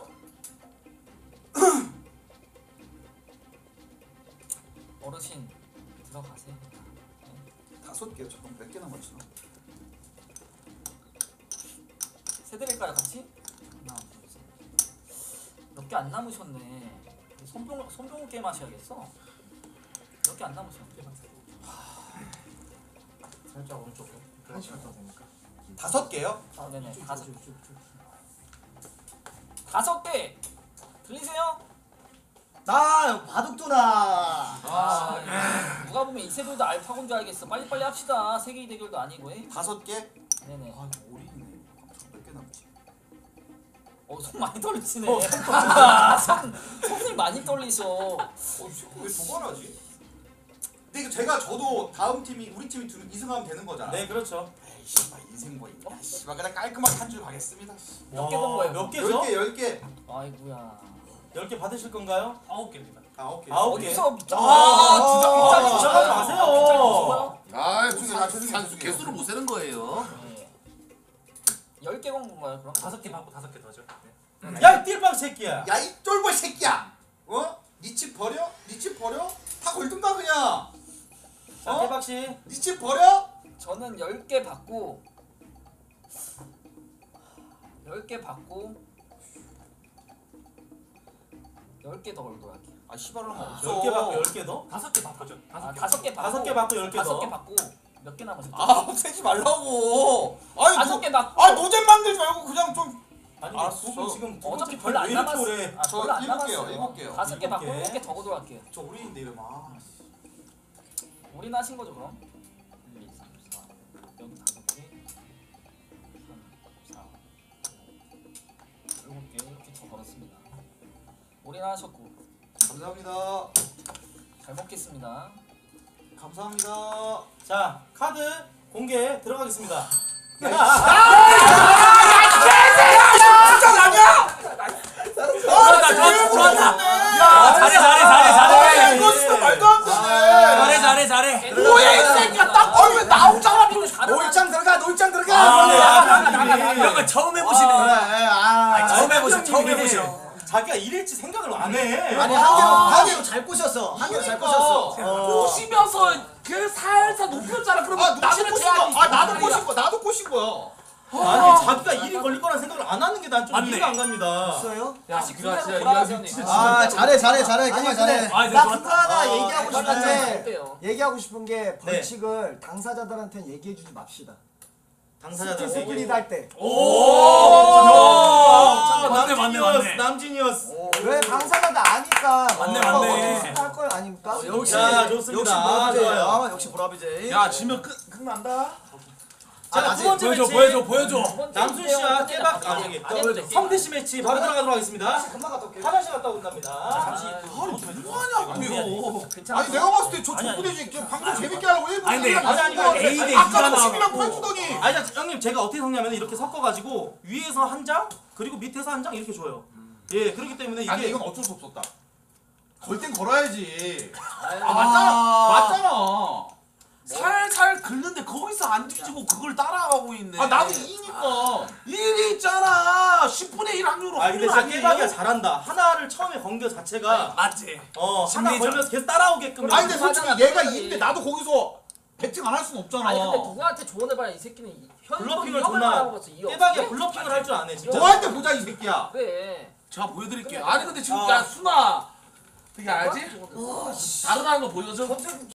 어르신 들어가세요. 다섯 개요. 잠깐 몇 개 남았지? 세 드릴까요 같이? 하나 몇 개 안 남으셨네. 손병 손병 게임 하셔야겠어. 몇 개 안 남으셨네. 살짝 오른쪽으로. 한 시간 더 되니까. 다섯 개요? 아 네네 다섯 다섯 개 들리세요? 나 바둑두나. 아 누가 보면 이세돌도 알파고인 줄 알겠어. 빨리빨리 합시다. 세계의 대결도 아니고. 에? 다섯 개? 네네. 아 이거 올인이네. 몇 개 남지? 어, 손 많이 떨리시네. 어, 손, 손이 많이 떨리셔. 어, 왜 두 번 하지? 근데 이거 제가 저도 다음 팀이 우리 팀이 두 이승하면 되는 거잖아. 네 그렇죠. 에이 씨발 인생 뭐 있냐? 씨발 그냥 깔끔하게 한 줄 가겠습니다. 몇 개 본 거예요? 몇 개죠? 열 개, 열 개. 아이고야. 열 개 받으실 건가요? 아홉 개입니다. 아홉 개. 아홉 개. 어디서 미쳐? 아, 주작 주작 주작하지 마세요. 아, 산수 개수를 못 세는 거예요. 열 개 건 건가요? 그럼 다섯 개 받고 다섯 개 더죠. 네. 야, 이 띨빵 새끼야. 야 이 똘보 새끼야. 어? 니 집 버려? 니 집 버려? 다 걸든가 그냥. 자, 어? 대박 씨. 니 집 버려? 저는 열 개 받고 열 개 받고 열 개 더 걸고 할게요. 아 씨발은 없어. 열 개 받고 열 개 더? 다섯 개 받고죠. 아, 다섯 개. 다섯 개 받고 다섯 개 받고 열 개 다섯 더. 개 받고 몇 개 남았어요? 아 세지 말라고. 아니 다섯 노, 개 받고 아 노잼 만들지 말고 그냥 좀. 아니, 알았어. 두분 지금 두 어차피 번째 별로 안 왜 이렇게 남았어. 오래? 아, 저 별로 안 일곱 개요, 남았어요. 일곱 개요. 다섯 개 받고 일곱 개. 일곱 개 더 거도 할게요. 저 우리인데 이러면 아. 우린 하신 거죠 그럼? 일, 이, 삼, 사 여기 다섯 개 삼, 사 일곱 개 이렇게 더 걸었습니다. 우린 하셨고 감사합니다. 잘 먹겠습니다. 감사합니다. 자, 카드 공개 들어가겠습니다. 좋았다 좋았다 좋았다. 야 잘해 잘해 잘해 잘해. 이거 진짜 말도 안 되네. 잘해 잘해 잘해. 뭐야 이 새끼야 딱 아니 왜 나오잖아 비로 노일장 들어가 노일장 들어가. 아, 네. 나가 나가 나가. 이런 거 처음 해보시네. 아, 처음 해보셔 처음 형님이 해보셔. 자기가 이럴지 생각을 안 해. 아니 한 개로 한 개로 잘 꼬셨어. 한 개로 잘 꼬셨어. 꼬시면서 그 살살 높였잖아. 그러면 아 누가 나는 꼬신 돼야지. 거? 아 나도 꼬신 거. 나도 꼬신 거야. 아니, 자기가 일이 걸릴 거란 생각을 안 하는 게 난 좀 맞네. 이해가 안 갑니다. 있어요? 야 다시 네가 진짜 돌아가세요, 이거 형님. 아 잘해 잘해 잘해 정말 잘해. 아, 네, 나 좋았다. 그거 하나 아, 얘기하고 네, 싶은데 어때요? 얘기하고 싶은 게 벌칙을 당사자들한테는 얘기해주지 맙시다. 당사자들 스플릿 할 때. 오! 맞네, 맞네, 맞네. 남진이었어. 왜 당사자들 아니까. 맞네, 어, 맞네. 어떻게 할걸 아닙니까? 역시 자, 좋습니다. 역시 아, 보라비제이. 좋아요. 아, 역시 보라비제이. 야 지면 끝 끝난다. 자, 아, 두 번째 보여줘 매치. 보여줘 보여줘. 남순 씨와 깨박 아 저기 성태 씨 매치 바로 들어가도록 하겠습니다. 금방 갔다 올게. 화장실 갔다 온답니다. 잠시. 뭐하냐고요. 아니 내가 봤을 때 저 족부대지 지금 방송 재밌게 하려고 일부러 아니, 근데 그냥 아니, 아니, 안 아니, 에이 대 아까 이가 식이랑 나오고. 팔주더니. 아니 자, 형님 제가 어떻게 섞냐면 이렇게 섞어가지고 위에서 한 장 그리고 밑에서 한 장 이렇게 줘요. 예 그렇기 때문에 아니 이게 이건 어쩔 수 없었다. 걸 땐 걸어야지. 아 맞잖아. 맞잖아. 살살 긁는데 거기서 안 뒤지고 그걸 따라가고 있네. 아 나도 이니까. 일이 있잖아. 십분의 일 확률로. 아 근데 진짜 깨박이가 잘한다. 하나를 처음에 건 거 자체가 맞지. 어 하나 심리전. 걸면서 계속 따라오게끔. 아니 근데 솔직히 얘가 이인데 나도 거기서 배팅 안 할 수는 없잖아. 아니 근데 누구한테 조언해봐야 이 새끼는 현 블러핑을 형을 존나 말하고 봤어, 이 깨박이가 어떻게? 블러핑을 할 줄 아네 진짜. 너한테 보자 이 새끼야. 그래. 제가 보여드릴게요. 아니 근데 지금 어. 야 순아. 되게 알지? 다른 하는 거 보여줘.